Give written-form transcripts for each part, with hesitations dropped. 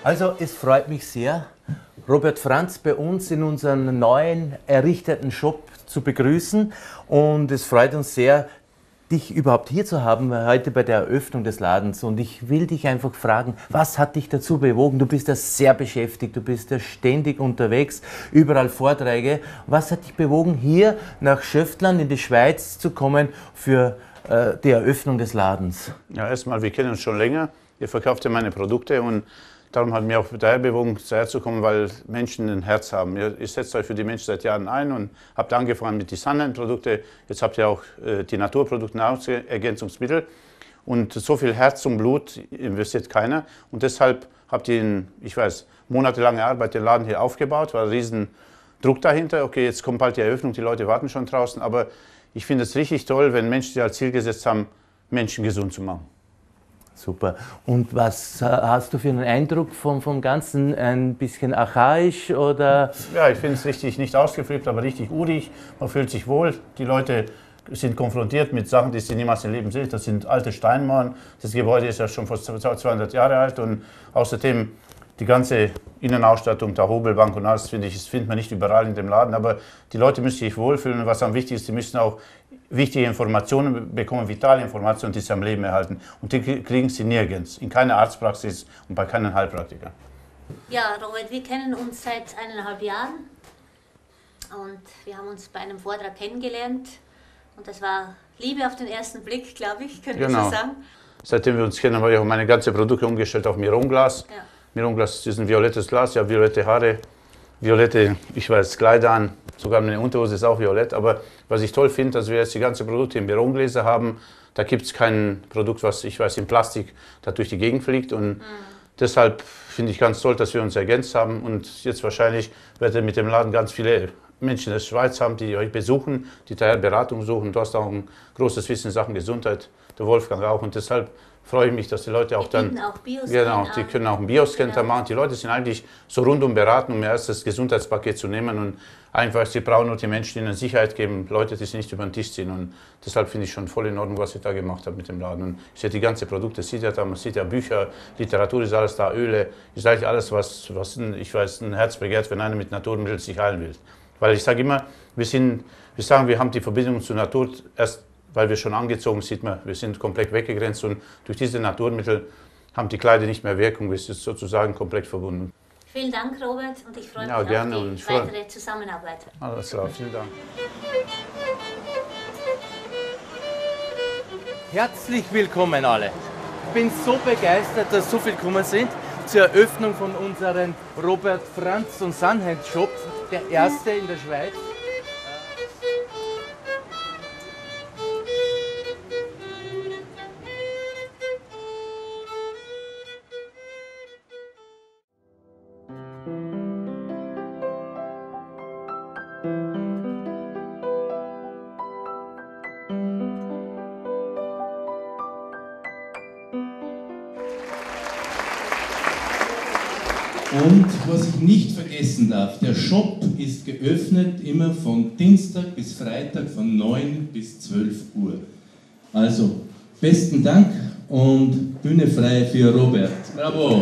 Also es freut mich sehr, Robert Franz bei uns in unserem neuen errichteten Shop zu begrüßen, und es freut uns sehr, dich überhaupt hier zu haben, heute bei der Eröffnung des Ladens. Und ich will dich einfach fragen, was hat dich dazu bewogen? Du bist ja sehr beschäftigt, du bist ja ständig unterwegs, überall Vorträge. Was hat dich bewogen, hier nach Schöftlarn in die Schweiz zu kommen für die Eröffnung des Ladens? Ja, erstmal, wir kennen uns schon länger. Ihr verkauft ja meine Produkte, und darum hat mir auch daher bewogen, hierher zu kommen, weil Menschen ein Herz haben. Ihr setzt euch für die Menschen seit Jahren ein und habt angefangen mit den Sunline-Produkten. Jetzt habt ihr auch die Naturprodukte, Nahrungsergänzungsmittel. Und so viel Herz und Blut investiert keiner. Und deshalb habt ihr in, ich weiß, monatelange Arbeit den Laden hier aufgebaut. War ein riesen Druck dahinter. Okay, jetzt kommt bald die Eröffnung, die Leute warten schon draußen. Aber ich finde es richtig toll, wenn Menschen sich als Ziel gesetzt haben, Menschen gesund zu machen. Super. Und was hast du für einen Eindruck vom Ganzen? Ein bisschen archaisch oder? Ja, ich finde es richtig, nicht ausgeflippt, aber richtig urig. Man fühlt sich wohl. Die Leute sind konfrontiert mit Sachen, die sie niemals im Leben sehen. Das sind alte Steinmauern. Das Gebäude ist ja schon fast 200 Jahre alt, und außerdem die ganze Innenausstattung, der Hobelbank und alles, finde ich, das findet man nicht überall in dem Laden. Aber die Leute müssen sich wohlfühlen. Und was am wichtigsten ist, sie müssen auch wichtige Informationen bekommen, vitale Informationen, die sie am Leben erhalten. Und die kriegen sie nirgends, in keiner Arztpraxis und bei keinem Heilpraktiker. Ja, Robert, wir kennen uns seit 1,5 Jahren und wir haben uns bei einem Vortrag kennengelernt. Und das war Liebe auf den ersten Blick, glaube ich, können wir so sagen. Seitdem wir uns kennen, habe ich auch meine ganzen Produkte umgestellt auf Mironglas. Ja. Mironglas ist ein violettes Glas, ja, violette Haare, violette, ich weiß, Kleider an, sogar meine Unterhose ist auch violett. Aber was ich toll finde, dass wir jetzt die ganzen Produkte in Mirongläser haben. Da gibt es kein Produkt, was, ich weiß, in Plastik da durch die Gegend fliegt. Und deshalb finde ich ganz toll, dass wir uns ergänzt haben. Und jetzt wahrscheinlich werdet ihr mit dem Laden ganz viele Menschen in der Schweiz haben, die euch besuchen, die daher Beratung suchen. Du hast auch ein großes Wissen in Sachen Gesundheit, der Wolfgang auch. Und deshalb freue ich mich, dass die Leute auch dann, genau, die können auch einen Bioscan machen. Die Leute sind eigentlich so rundum beraten, um erst das Gesundheitspaket zu nehmen, und einfach, sie brauchen nur die Menschen ihnen Sicherheit geben, Leute, die sie nicht über den Tisch ziehen. Und deshalb finde ich schon voll in Ordnung, was ich da gemacht habe mit dem Laden. Und ich sehe die ganzen Produkte, sieht ja da, man sieht ja Bücher, Literatur ist alles da, Öle, ist eigentlich alles, was ich weiß, ein Herz begehrt, wenn einer mit Naturmitteln sich heilen will. Weil ich sage immer, wir sagen, wir haben die Verbindung zur Natur erst, weil wir schon angezogen, sieht man, wir sind komplett weggegrenzt, und durch diese Naturmittel haben die Kleider nicht mehr Wirkung, wir sind sozusagen komplett verbunden. Vielen Dank, Robert, und ich freue mich auf die weitere Zusammenarbeit. Alles klar, vielen Dank. Herzlich willkommen alle. Ich bin so begeistert, dass so viele gekommen sind zur Eröffnung von unserem Robert Franz und Sunhand Shop, der erste in der Schweiz. Und was ich nicht vergessen darf, der Shop ist geöffnet immer von Dienstag bis Freitag von 9 bis 12 Uhr. Also, besten Dank und Bühne frei für Robert. Bravo!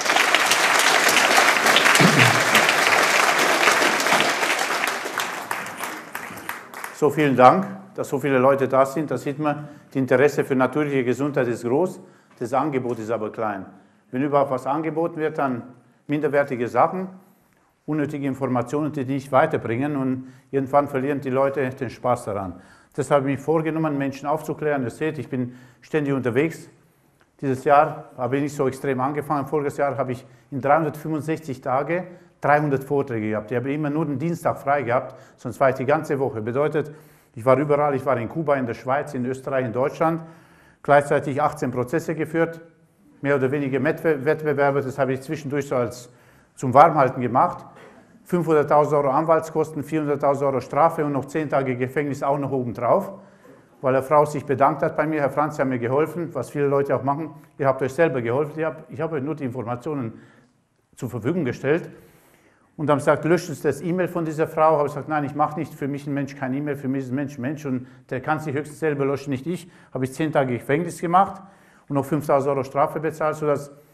So, vielen Dank, dass so viele Leute da sind. Da sieht man, das Interesse für natürliche Gesundheit ist groß, das Angebot ist aber klein. Wenn überhaupt was angeboten wird, dann minderwertige Sachen, unnötige Informationen, die nicht weiterbringen, und irgendwann verlieren die Leute den Spaß daran. Deshalb habe ich mich vorgenommen, Menschen aufzuklären. Ihr seht, ich bin ständig unterwegs. Dieses Jahr habe ich nicht so extrem angefangen. Voriges Jahr habe ich in 365 Tagen 300 Vorträge gehabt. Ich habe immer nur den Dienstag frei gehabt, sonst war ich die ganze Woche. Bedeutet, ich war überall, ich war in Kuba, in der Schweiz, in Österreich, in Deutschland, gleichzeitig 18 Prozesse geführt, mehr oder weniger Wettbewerbe, das habe ich zwischendurch so zum Warmhalten gemacht. 500.000 Euro Anwaltskosten, 400.000 Euro Strafe und noch 10 Tage Gefängnis auch noch obendrauf, weil eine Frau sich bedankt hat bei mir. Herr Franz, Sie haben mir geholfen, was viele Leute auch machen. Ihr habt euch selber geholfen, ich habe euch nur die Informationen zur Verfügung gestellt. Und dann sagt, löschen Sie das E-Mail von dieser Frau. Habe ich gesagt, nein, ich mache nicht, für mich ein Mensch kein E-Mail, für mich ist ein Mensch Mensch, und der kann sich höchstens selber löschen, nicht ich. Habe ich 10 Tage Gefängnis gemacht und noch 5.000 Euro Strafe bezahlt, sodass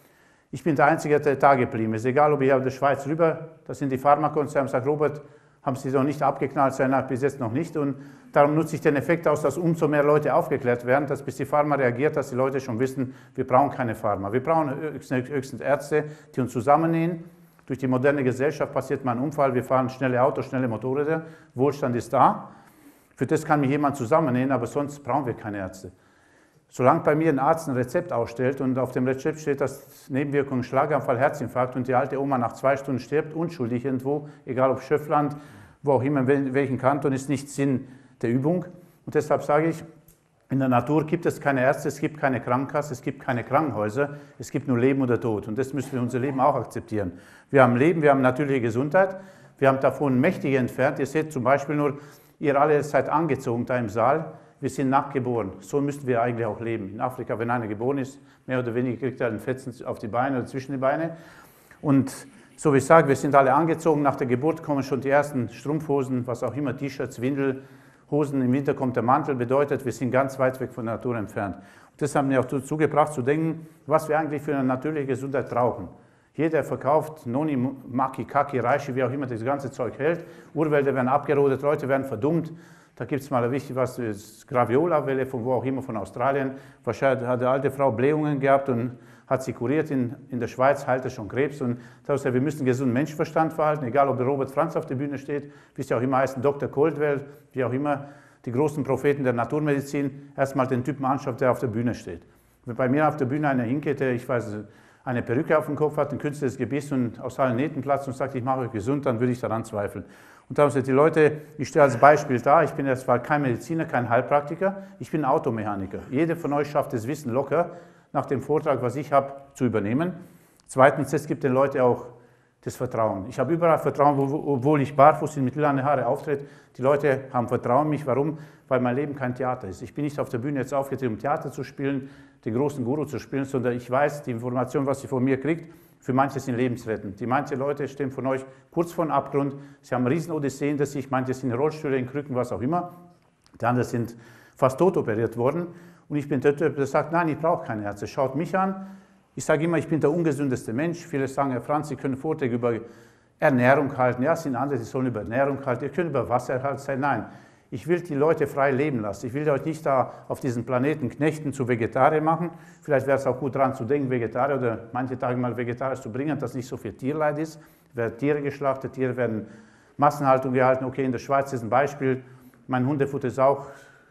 Ich bin der Einzige, der da geblieben ist. Egal, ob ich aus der Schweiz rüber, das sind die Pharmakonzerne, sagt Robert, haben Sie noch nicht abgeknallt, sein bis jetzt noch nicht. Und darum nutze ich den Effekt aus, dass umso mehr Leute aufgeklärt werden, dass bis die Pharma reagiert, dass die Leute schon wissen, wir brauchen keine Pharma. Wir brauchen höchstens Ärzte, die uns zusammennähen. Durch die moderne Gesellschaft passiert mal ein Unfall, wir fahren schnelle Autos, schnelle Motorräder, Wohlstand ist da. Für das kann mich jemand zusammennähen, aber sonst brauchen wir keine Ärzte. Solange bei mir ein Arzt ein Rezept ausstellt und auf dem Rezept steht, dass Nebenwirkungen Schlaganfall, Herzinfarkt und die alte Oma nach 2 Stunden stirbt, unschuldig irgendwo, egal ob Schöffland, wo auch immer, in welchem Kanton, ist nicht Sinn der Übung. Und deshalb sage ich, in der Natur gibt es keine Ärzte, es gibt keine Krankenkasse, es gibt keine Krankenhäuser, es gibt nur Leben oder Tod. Und das müssen wir unser Leben auch akzeptieren. Wir haben Leben, wir haben natürliche Gesundheit, wir haben davon mächtige entfernt. Ihr seht zum Beispiel nur, ihr alle seid angezogen da im Saal. Wir sind nackt geboren. So müssten wir eigentlich auch leben. In Afrika, wenn einer geboren ist, mehr oder weniger kriegt er einen Fetzen auf die Beine oder zwischen die Beine. Und so wie ich sage, wir sind alle angezogen. Nach der Geburt kommen schon die ersten Strumpfhosen, was auch immer, T-Shirts, Windel, Hosen. Im Winter kommt der Mantel. Bedeutet, wir sind ganz weit weg von der Natur entfernt. Und das hat mich auch dazu gebracht, zu denken, was wir eigentlich für eine natürliche Gesundheit brauchen. Jeder verkauft Noni, Maki, Kaki, Reishi, wie auch immer das ganze Zeug hält. Urwälder werden abgerodet, Leute werden verdummt. Da gibt es mal wichtig was, das Graviola-Welle, von wo auch immer, von Australien. Wahrscheinlich hat die alte Frau Blähungen gehabt und hat sie kuriert. In der Schweiz heilt er schon Krebs. Und da heißt, wir müssen gesunden Menschenverstand verhalten, egal ob Robert Franz auf der Bühne steht, wie es ja auch immer heißt, Dr. Coldwell, wie auch immer, die großen Propheten der Naturmedizin, erstmal den Typen anschaut, der auf der Bühne steht. Wenn bei mir auf der Bühne einer hingeht, der, ich weiß, eine Perücke auf dem Kopf hat, ein künstliches Gebiss und aus allen Nähten platzt und sagt, ich mache euch gesund, dann würde ich daran zweifeln. Und da haben sie die Leute, ich stehe als Beispiel da, ich bin erstmal kein Mediziner, kein Heilpraktiker, ich bin Automechaniker. Jeder von euch schafft das Wissen locker, nach dem Vortrag, was ich habe, zu übernehmen. Zweitens, es gibt den Leuten auch das Vertrauen. Ich habe überall Vertrauen, obwohl ich barfuß mit langen Haare auftrete. Die Leute haben Vertrauen in mich. Warum? Weil mein Leben kein Theater ist. Ich bin nicht auf der Bühne jetzt aufgetreten, um Theater zu spielen, den großen Guru zu spielen, sondern ich weiß, die Information, was ihr von mir kriegt, für manche sind lebensrettend. Die manche Leute stehen von euch kurz vor dem Abgrund, sie haben Riesenodysseen, dass sich manche sind in Rollstühle, in Krücken, was auch immer. Die anderen sind fast tot operiert worden. Und ich bin der Typ, der sagt, nein, ich brauche keine Ärzte. Schaut mich an. Ich sage immer, ich bin der ungesündeste Mensch. Viele sagen, Herr Franz, Sie können Vorträge über Ernährung halten. Ja, es sind andere, die sollen über Ernährung halten. Ihr könnt über Wasser halten. Nein, ich will die Leute frei leben lassen. Ich will euch nicht da auf diesem Planeten knechten zu Vegetarier machen. Vielleicht wäre es auch gut dran zu denken, Vegetarier oder manche Tage mal Vegetarier zu bringen, dass nicht so viel Tierleid ist. Es werden Tiere geschlachtet, Tiere werden Massenhaltung gehalten. Okay, in der Schweiz ist ein Beispiel. Mein Hundefutter ist auch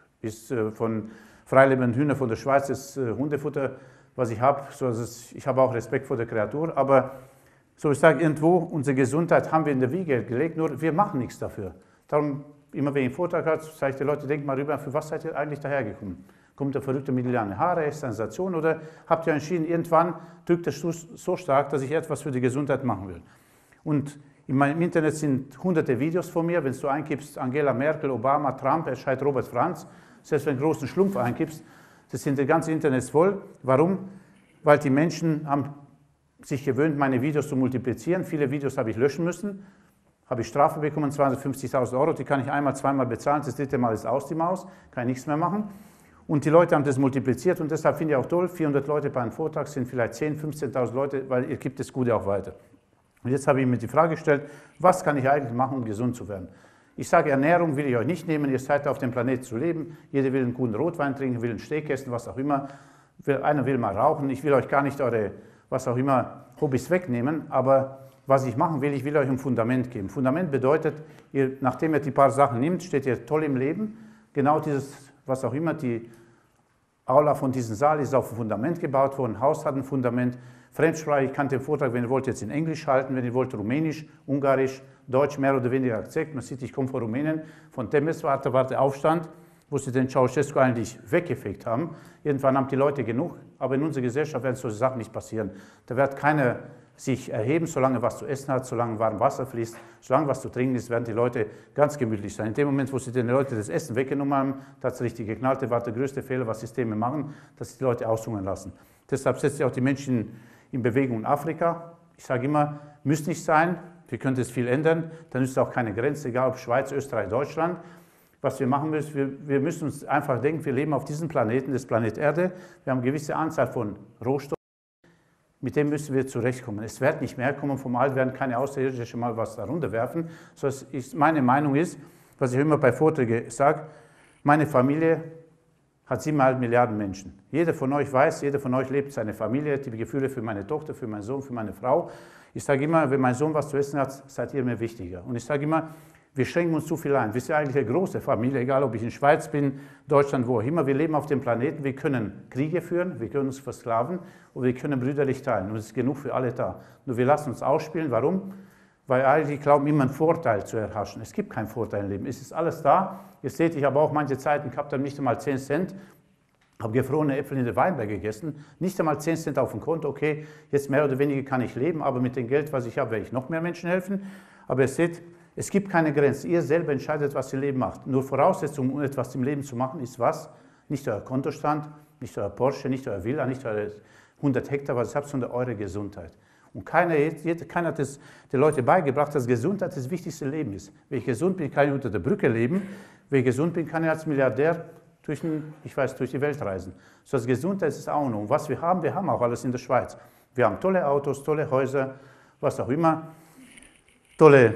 von freilebenden Hühnern von der Schweiz, das Hundefutter, was ich habe. Ich habe auch Respekt vor der Kreatur. Aber so ich sage, irgendwo, unsere Gesundheit haben wir in der Wiege gelegt, nur wir machen nichts dafür. Darum, immer wenn ich einen Vortrag habe, sage ich den Leuten, denkt mal rüber, für was seid ihr eigentlich dahergekommen? Kommt der Verrückte mit langen Haare, Sensation, oder habt ihr entschieden, irgendwann drückt es so stark, dass ich etwas für die Gesundheit machen will? Und in meinem Internet sind hunderte Videos von mir. Wenn du eingibst, Angela Merkel, Obama, Trump, erscheint Robert Franz. Selbst wenn du einen großen Schlumpf eingibst, das sind das ganze Internet voll. Warum? Weil die Menschen haben sich gewöhnt, meine Videos zu multiplizieren. Viele Videos habe ich löschen müssen. Habe ich Strafe bekommen, 250.000 Euro. Die kann ich einmal, zweimal bezahlen. Das dritte Mal ist aus die Maus. Kann ich nichts mehr machen. Und die Leute haben das multipliziert. Und deshalb finde ich auch toll, 400 Leute bei einem Vortrag sind vielleicht 10.000, 15.000 Leute, weil ihr gibt das Gute auch weiter. Und jetzt habe ich mir die Frage gestellt, was kann ich eigentlich machen, um gesund zu werden? Ich sage, Ernährung will ich euch nicht nehmen, ihr seid auf dem Planeten zu leben, jeder will einen guten Rotwein trinken, will einen Steak essen, was auch immer, einer will mal rauchen, ich will euch gar nicht eure, was auch immer, Hobbys wegnehmen, aber was ich machen will, ich will euch ein Fundament geben. Fundament bedeutet, nachdem ihr die paar Sachen nimmt, steht ihr toll im Leben, genau dieses, was auch immer, die Aula von diesem Saal ist auf ein Fundament gebaut worden, ein Haus hat ein Fundament, Fremdsprache, ich kann den Vortrag, wenn ihr wollt, jetzt in Englisch halten, wenn ihr wollt, Rumänisch, Ungarisch, Deutsch, mehr oder weniger Akzent. Man sieht, ich komme von Rumänien, von Temeswar, war der Aufstand, wo sie den Ceausescu eigentlich weggefegt haben. Irgendwann haben die Leute genug, aber in unserer Gesellschaft werden solche Sachen nicht passieren. Da wird keiner sich erheben, solange was zu essen hat, solange warm Wasser fließt, solange was zu trinken ist, werden die Leute ganz gemütlich sein. In dem Moment, wo sie den Leuten das Essen weggenommen haben, da hat es richtig geknallt, das war der größte Fehler, was Systeme machen, dass sie die Leute aushungern lassen. Deshalb setzt sich auch die Menschen in Bewegung in Afrika. Ich sage immer, müsste nicht sein, wir können das viel ändern, dann ist es auch keine Grenze, egal ob Schweiz, Österreich, Deutschland. Was wir machen müssen, wir müssen uns einfach denken, wir leben auf diesem Planeten, das Planet Erde, wir haben eine gewisse Anzahl von Rohstoffen. Mit dem müssen wir zurechtkommen. Es wird nicht mehr kommen, vom Alt werden keine Außerirdische mal was darunter werfen. Meine Meinung ist, was ich immer bei Vorträgen sage, meine Familie hat 7,5 Milliarden Menschen. Jeder von euch weiß, jeder von euch lebt seine Familie, die Gefühle für meine Tochter, für meinen Sohn, für meine Frau. Ich sage immer, wenn mein Sohn was zu essen hat, seid ihr mir wichtiger. Und ich sage immer, wir schränken uns zu viel ein. Wir sind eigentlich eine große Familie, egal ob ich in Schweiz bin, Deutschland, wo auch immer. Wir leben auf dem Planeten, wir können Kriege führen, wir können uns versklaven und wir können brüderlich teilen. Und es ist genug für alle da. Nur wir lassen uns ausspielen. Warum? Weil eigentlich glauben, immer einen Vorteil zu erhaschen. Es gibt keinen Vorteil im Leben. Es ist alles da. Ihr seht, ich habe auch manche Zeiten gehabt, dann nicht einmal 10 Cent. Habe gefrorene Äpfel in der Weinberg gegessen, nicht einmal 10 Cent auf dem Konto, okay, jetzt mehr oder weniger kann ich leben, aber mit dem Geld, was ich habe, werde ich noch mehr Menschen helfen. Aber ihr seht, es gibt keine Grenze. Ihr selber entscheidet, was ihr Leben macht. Nur Voraussetzung, um etwas im Leben zu machen, ist was? Nicht euer Kontostand, nicht euer Porsche, nicht euer Villa, nicht eure 100 Hektar, was ihr habt, sondern eure Gesundheit. Und keiner hat es den Leuten beigebracht, dass Gesundheit das wichtigste Leben ist. Wenn ich gesund bin, kann ich unter der Brücke leben. Wenn ich gesund bin, kann ich als Milliardär durch die Welt reisen. So als Gesundheit ist es auch noch. Und was wir haben auch alles in der Schweiz. Wir haben tolle Autos, tolle Häuser, was auch immer, tolle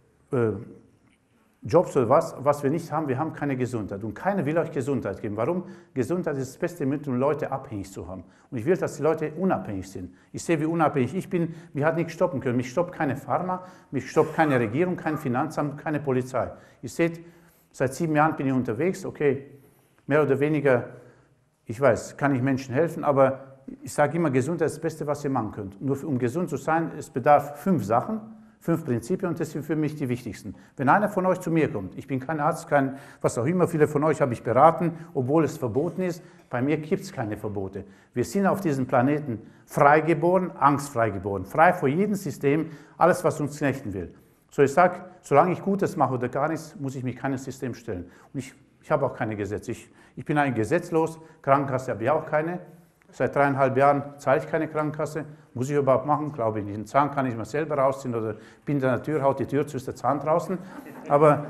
Jobs oder was wir nicht haben, wir haben keine Gesundheit. Und keiner will euch Gesundheit geben. Warum? Gesundheit ist das beste Mittel, um Leute abhängig zu haben. Und ich will, dass die Leute unabhängig sind. Ich sehe, wie unabhängig ich bin. Mich hat nichts stoppen können. Mich stoppt keine Pharma, mich stoppt keine Regierung, kein Finanzamt, keine Polizei. Ihr seht, seit 7 Jahren bin ich unterwegs, okay, mehr oder weniger, ich weiß, kann ich Menschen helfen, aber ich sage immer, Gesundheit ist das Beste, was ihr machen könnt. Nur um gesund zu sein, es bedarf 5 Sachen, 5 Prinzipien und das sind für mich die wichtigsten. Wenn einer von euch zu mir kommt, ich bin kein Arzt, kein was auch immer, viele von euch habe ich beraten, obwohl es verboten ist, bei mir gibt es keine Verbote. Wir sind auf diesem Planeten frei geboren, angstfrei geboren, frei vor jedem System, alles, was uns knechten will. So ich sage, solange ich Gutes mache oder gar nichts, muss ich mich keinem System stellen. Und ich habe auch keine Gesetze. Ich bin eigentlich gesetzlos, Krankenkasse habe ich auch keine. Seit 3,5 Jahren zahle ich keine Krankenkasse. Muss ich überhaupt machen? Glaube ich nicht. Den Zahn kann ich mir selber rausziehen oder bin in der Tür, haut die Tür zu, ist der Zahn draußen. Aber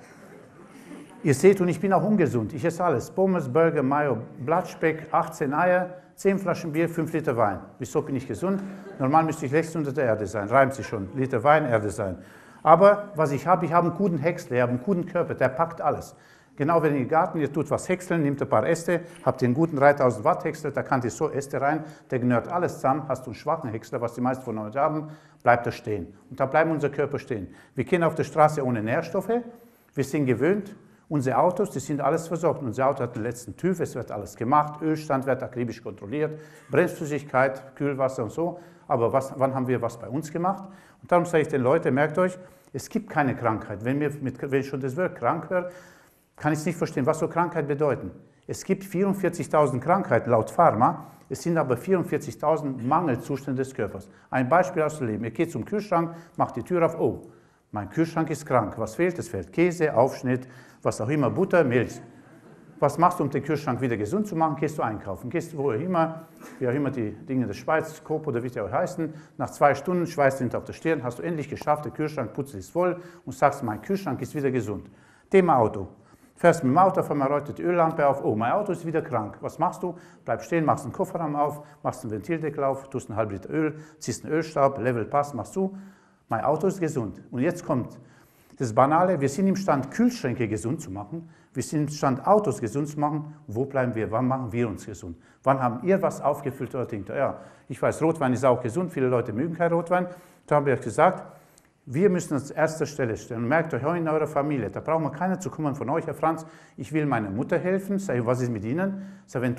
ihr seht, und ich bin auch ungesund. Ich esse alles. Pommes, Burger, Mayo, Blattspeck, 18 Eier, 10 Flaschen Bier, 5 Liter Wein. Wieso bin ich gesund? Normal müsste ich längst unter der Erde sein. Reimt sich schon. Liter Wein, Erde sein. Aber was ich habe einen guten Häcksler, ich habe einen guten Körper, der packt alles. Genau, wenn ihr im Garten, ihr tut was häckseln, nehmt ein paar Äste, habt ihr einen guten 3000 Watt Häcksler, da kann ihr so Äste rein, der gnört alles zusammen, hast du einen schwachen Häcksler, was die meisten von euch haben, bleibt er stehen. Und da bleibt unser Körper stehen. Wir gehen auf der Straße ohne Nährstoffe, wir sind gewöhnt, unsere Autos, die sind alles versorgt. Unser Auto hat den letzten TÜV, es wird alles gemacht, Ölstand wird akribisch kontrolliert, Bremsflüssigkeit, Kühlwasser und so. Aber wann haben wir was bei uns gemacht? Und darum sage ich den Leuten, merkt euch, es gibt keine Krankheit. Wenn ich schon das Wort krank höre, kann ich es nicht verstehen, was soll Krankheit bedeuten. Es gibt 44.000 Krankheiten laut Pharma, es sind aber 44.000 Mangelzustände des Körpers. Ein Beispiel aus dem Leben. Ihr geht zum Kühlschrank, macht die Tür auf, oh, mein Kühlschrank ist krank. Was fehlt? Es fehlt Käse, Aufschnitt, was auch immer, Butter, Milch. Was machst du, um den Kühlschrank wieder gesund zu machen? Gehst du einkaufen. Gehst wo immer, wie auch immer die Dinge in der Schweiz, Coop oder wie die auch heißen, nach 2 Stunden, Schweiß sind auf der Stirn, hast du endlich geschafft, der Kühlschrank putzelt ist voll und sagst, mein Kühlschrank ist wieder gesund. Thema Auto. Fährst mit dem Auto, auf einmal läutet die Öllampe auf, oh, mein Auto ist wieder krank. Was machst du? Bleibst stehen, machst den Kofferraum auf, machst den Ventildeckel auf, tust einen halben Liter Öl, ziehst einen Ölstaub, Level passt, machst du. Mein Auto ist gesund. Und jetzt kommt das Banale, wir sind imstande, Kühlschränke gesund zu machen, wir sind imstande, Autos gesund zu machen. Wo bleiben wir? Wann machen wir uns gesund? Wann haben ihr was aufgefüllt oder denkt, ja, ich weiß, Rotwein ist auch gesund, viele Leute mögen kein Rotwein. Da habe ich gesagt, wir müssen uns an erster Stelle stellen. Und merkt euch auch in eurer Familie, da braucht man keiner zu kommen von euch, Herr Franz, ich will meiner Mutter helfen. Sag ich, was ist mit Ihnen? Sag, wenn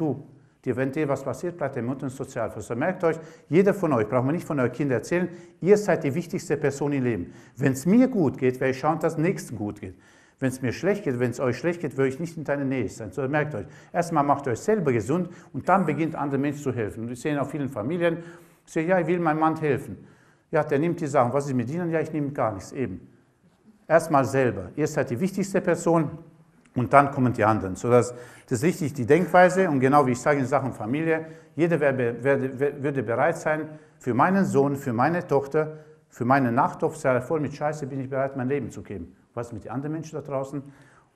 dir was passiert, bleibt deine Mutter in Sozialversicherung. Merkt euch, jeder von euch, braucht man nicht von euren Kindern erzählen, ihr seid die wichtigste Person im Leben. Wenn es mir gut geht, werde ich schauen, dass es dem Nächsten gut geht. Wenn es mir schlecht geht, wenn es euch schlecht geht, würde ich nicht in deiner Nähe sein. So, merkt euch, erstmal macht euch selber gesund und dann beginnt anderen Menschen zu helfen. Und wir sehen auch vielen Familien, ich sage, ja, ich will meinem Mann helfen. Ja, der nimmt die Sachen. Was ist mit Ihnen? Ja, ich nehme gar nichts. Eben. Erstmal selber. Ihr seid die wichtigste Person und dann kommen die anderen. So, das ist richtig die Denkweise und genau wie ich sage in Sachen Familie, jeder würde bereit sein, für meinen Sohn, für meine Tochter, für meinen Nachtopf, voll mit Scheiße bin ich bereit, mein Leben zu geben. Was ist mit den anderen Menschen da draußen?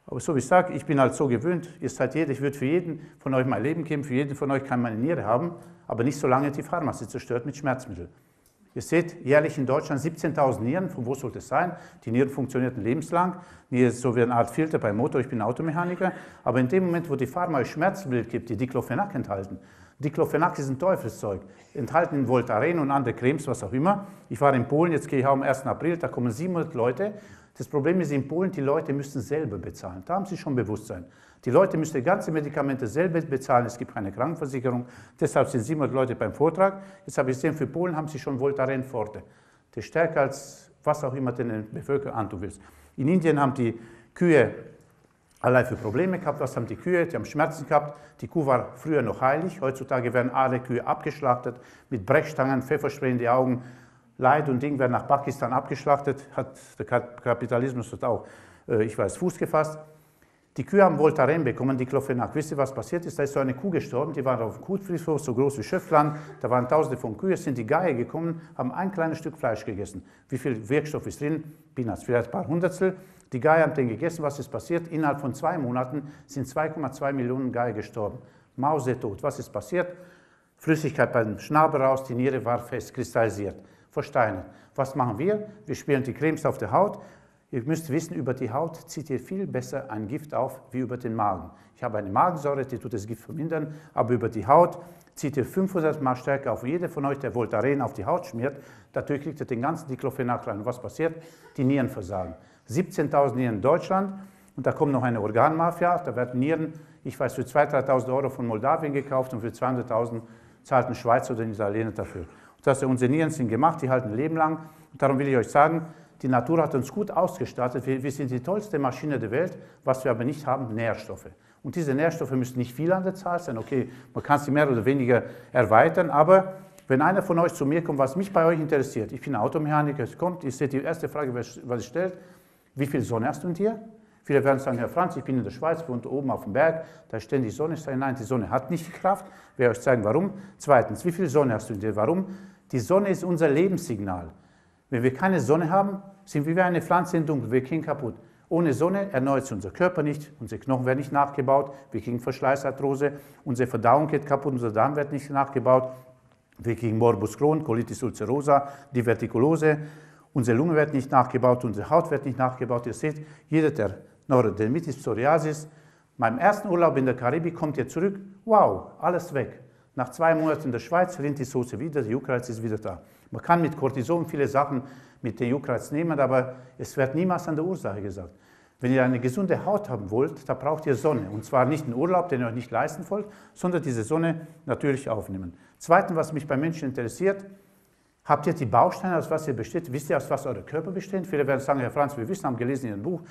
Aber so wie ich sage, ich bin halt so gewöhnt, ihr seid jeder, ich würde für jeden von euch mein Leben geben, für jeden von euch kann meine Niere haben, aber nicht solange die Pharma sie zerstört mit Schmerzmitteln. Ihr seht, jährlich in Deutschland 17.000 Nieren, von wo sollte es sein? Die Nieren funktionierten lebenslang, Niere ist so wie eine Art Filter beim Motor, ich bin Automechaniker, aber in dem Moment, wo die Pharma euch Schmerzmittel gibt, die Diclofenac enthalten, Diclofenac ist ein Teufelszeug, enthalten in Voltaren und andere Cremes, was auch immer. Ich war in Polen, jetzt gehe ich auch am 1. April, da kommen 700 Leute. Das Problem ist in Polen, die Leute müssen selber bezahlen, da haben sie schon Bewusstsein. Die Leute müssen die ganzen Medikamente selber bezahlen, es gibt keine Krankenversicherung, deshalb sind 700 Leute beim Vortrag. Jetzt habe ich gesehen, für Polen haben sie schon Voltaren Forte. Das ist stärker als was auch immer den Bevölkerung antun willst. In Indien haben die Kühe allerlei für Probleme gehabt. Was haben die Kühe? Die haben Schmerzen gehabt. Die Kuh war früher noch heilig, heutzutage werden alle Kühe abgeschlachtet, mit Brechstangen, Pfefferspray in die Augen. Leid und Ding werden nach Pakistan abgeschlachtet, der Kapitalismus hat auch, Fuß gefasst. Die Kühe haben Voltaren bekommen, Diclofenac. Wisst ihr, was passiert ist? Da ist so eine Kuh gestorben, die war auf dem Kuhfriedhof, so groß wie Schöffland, da waren tausende von Kühen, sind die Geier gekommen, haben ein kleines Stück Fleisch gegessen. Wie viel Wirkstoff ist drin? Peanuts, vielleicht ein paar Hundertstel. Die Geier haben den gegessen, was ist passiert? Innerhalb von 2 Monaten sind 2,2 Millionen Geier gestorben. Mausetot. Was ist passiert? Flüssigkeit beim Schnabel raus, die Niere war fest, kristallisiert, versteinert. Was machen wir? Wir spielen die Cremes auf der Haut. Ihr müsst wissen, über die Haut zieht ihr viel besser ein Gift auf, wie über den Magen. Ich habe eine Magensäure, die tut das Gift vermindern, aber über die Haut zieht ihr 500 Mal stärker auf. Jeder von euch, der Voltaren auf die Haut schmiert, dadurch kriegt ihr den ganzen Diclofenac rein. Und was passiert? Die Nieren versagen. 17.000 Nieren in Deutschland und da kommt noch eine Organmafia, da werden Nieren, für 2.000, 3.000 Euro von Moldawien gekauft und für 200.000 zahlt ein Schweizer oder ein Italiener dafür. Unsere Nieren sind gemacht, die halten ein Leben lang. Und darum will ich euch sagen, die Natur hat uns gut ausgestattet. Wir sind die tollste Maschine der Welt. Was wir aber nicht haben, Nährstoffe. Und diese Nährstoffe müssen nicht viel an der Zahl sein. Okay, man kann sie mehr oder weniger erweitern. Aber wenn einer von euch zu mir kommt, was mich bei euch interessiert, ich bin Automechaniker, es kommt, ich sehe die erste Frage, was ihr stellt, wie viel Sonne hast du in dir? Viele werden sagen, Herr Franz, ich bin in der Schweiz, wohne oben auf dem Berg, da ist ständig Sonne. Ich sage, nein, die Sonne hat nicht die Kraft. Ich werde euch zeigen, warum. Zweitens, wie viel Sonne hast du in dir? Warum? Die Sonne ist unser Lebenssignal. Wenn wir keine Sonne haben, sind wir wie eine Pflanze im Dunkeln, wir gehen kaputt. Ohne Sonne erneuert sich unser Körper nicht, unsere Knochen werden nicht nachgebaut, wir kriegen Verschleißarthrose, unsere Verdauung geht kaputt, unser Darm wird nicht nachgebaut, wir kriegen Morbus Crohn, Colitis ulcerosa, Divertikulose, unsere Lunge wird nicht nachgebaut, unsere Haut wird nicht nachgebaut. Ihr seht, jeder, der Neurodermitis, Psoriasis, meinem ersten Urlaub in der Karibik kommt ihr zurück, wow, alles weg. Nach 2 Monaten in der Schweiz rinnt die Soße wieder, der Juckreiz ist wieder da. Man kann mit Cortison viele Sachen mit dem Juckreiz nehmen, aber es wird niemals an der Ursache gesagt. Wenn ihr eine gesunde Haut haben wollt, da braucht ihr Sonne. Und zwar nicht einen Urlaub, den ihr euch nicht leisten wollt, sondern diese Sonne natürlich aufnehmen. Zweitens, was mich bei Menschen interessiert, habt ihr die Bausteine, aus was ihr besteht? Wisst ihr, aus was euer Körper besteht? Viele werden sagen, Herr Franz, wir wissen, haben gelesen in Ihrem Buch,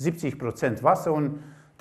70% Wasser und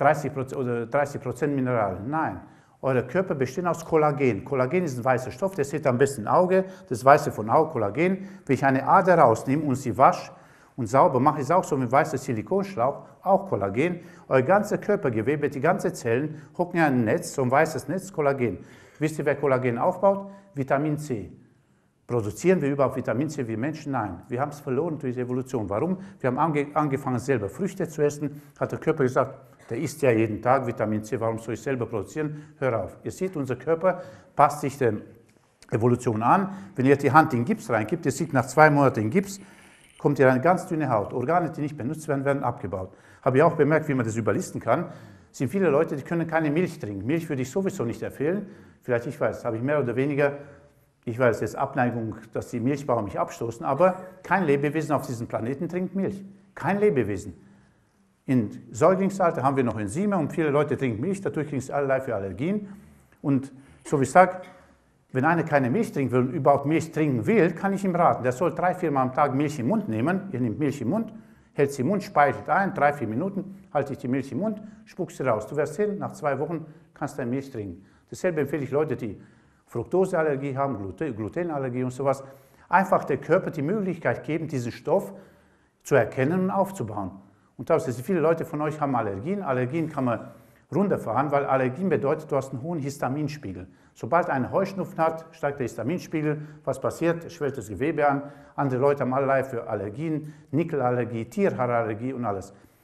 30% Mineralien. Nein. Euer Körper besteht aus Kollagen. Kollagen ist ein weißer Stoff, der seht ihr am besten im Auge, das Weiße von Auge, Kollagen. Wenn ich eine Ader rausnehme und sie wasche und sauber mache, ist auch so mit weißer Silikonschlauch, auch Kollagen. Euer ganzer Körpergewebe, die ganzen Zellen, hocken ja ein Netz, so ein weißes Netz, Kollagen. Wisst ihr, wer Kollagen aufbaut? Vitamin C. Produzieren wir überhaupt Vitamin C wie Menschen? Nein, wir haben es verloren durch die Evolution. Warum? Wir haben angefangen, selber Früchte zu essen, hat der Körper gesagt, der isst ja jeden Tag Vitamin C, warum soll ich selber produzieren? Hör auf. Ihr seht, unser Körper passt sich der Evolution an. Wenn ihr die Hand in Gips reingibt, ihr seht nach 2 Monaten in Gips, kommt ihr eine ganz dünne Haut. Organe, die nicht benutzt werden, werden abgebaut. Habe ich auch bemerkt, wie man das überlisten kann. Es sind viele Leute, die können keine Milch trinken. Milch würde ich sowieso nicht empfehlen. Vielleicht, ich weiß, habe ich mehr oder weniger, ich weiß jetzt Abneigung, dass die Milchbauer mich abstoßen, aber kein Lebewesen auf diesem Planeten trinkt Milch. Kein Lebewesen. Im Säuglingsalter haben wir noch Enzyme und viele Leute trinken Milch, dadurch kriegen sie allerlei für Allergien. Und so wie ich sage, wenn einer keine Milch trinken will und überhaupt Milch trinken will, kann ich ihm raten, der soll 3-4 Mal am Tag Milch im Mund nehmen. Ihr nehmt Milch im Mund, hält sie im Mund, speichert ein, 3-4 Minuten, halte ich die Milch im Mund, spuckst sie raus. Du wirst sehen, nach 2 Wochen kannst du deine Milch trinken. Dasselbe empfehle ich Leute, die Fructoseallergie haben, Glutenallergie und sowas. Einfach der Körper die Möglichkeit geben, diesen Stoff zu erkennen und aufzubauen. Und da sind viele Leute von euch haben Allergien. Allergien kann man runterfahren, weil Allergien bedeutet, du hast einen hohen Histaminspiegel. Sobald einer Heuschnupfen hat, steigt der Histaminspiegel. Was passiert? Es schwellt das Gewebe an. Andere Leute haben allerlei für Allergien, Nickelallergie, Tierhaarallergie und alles.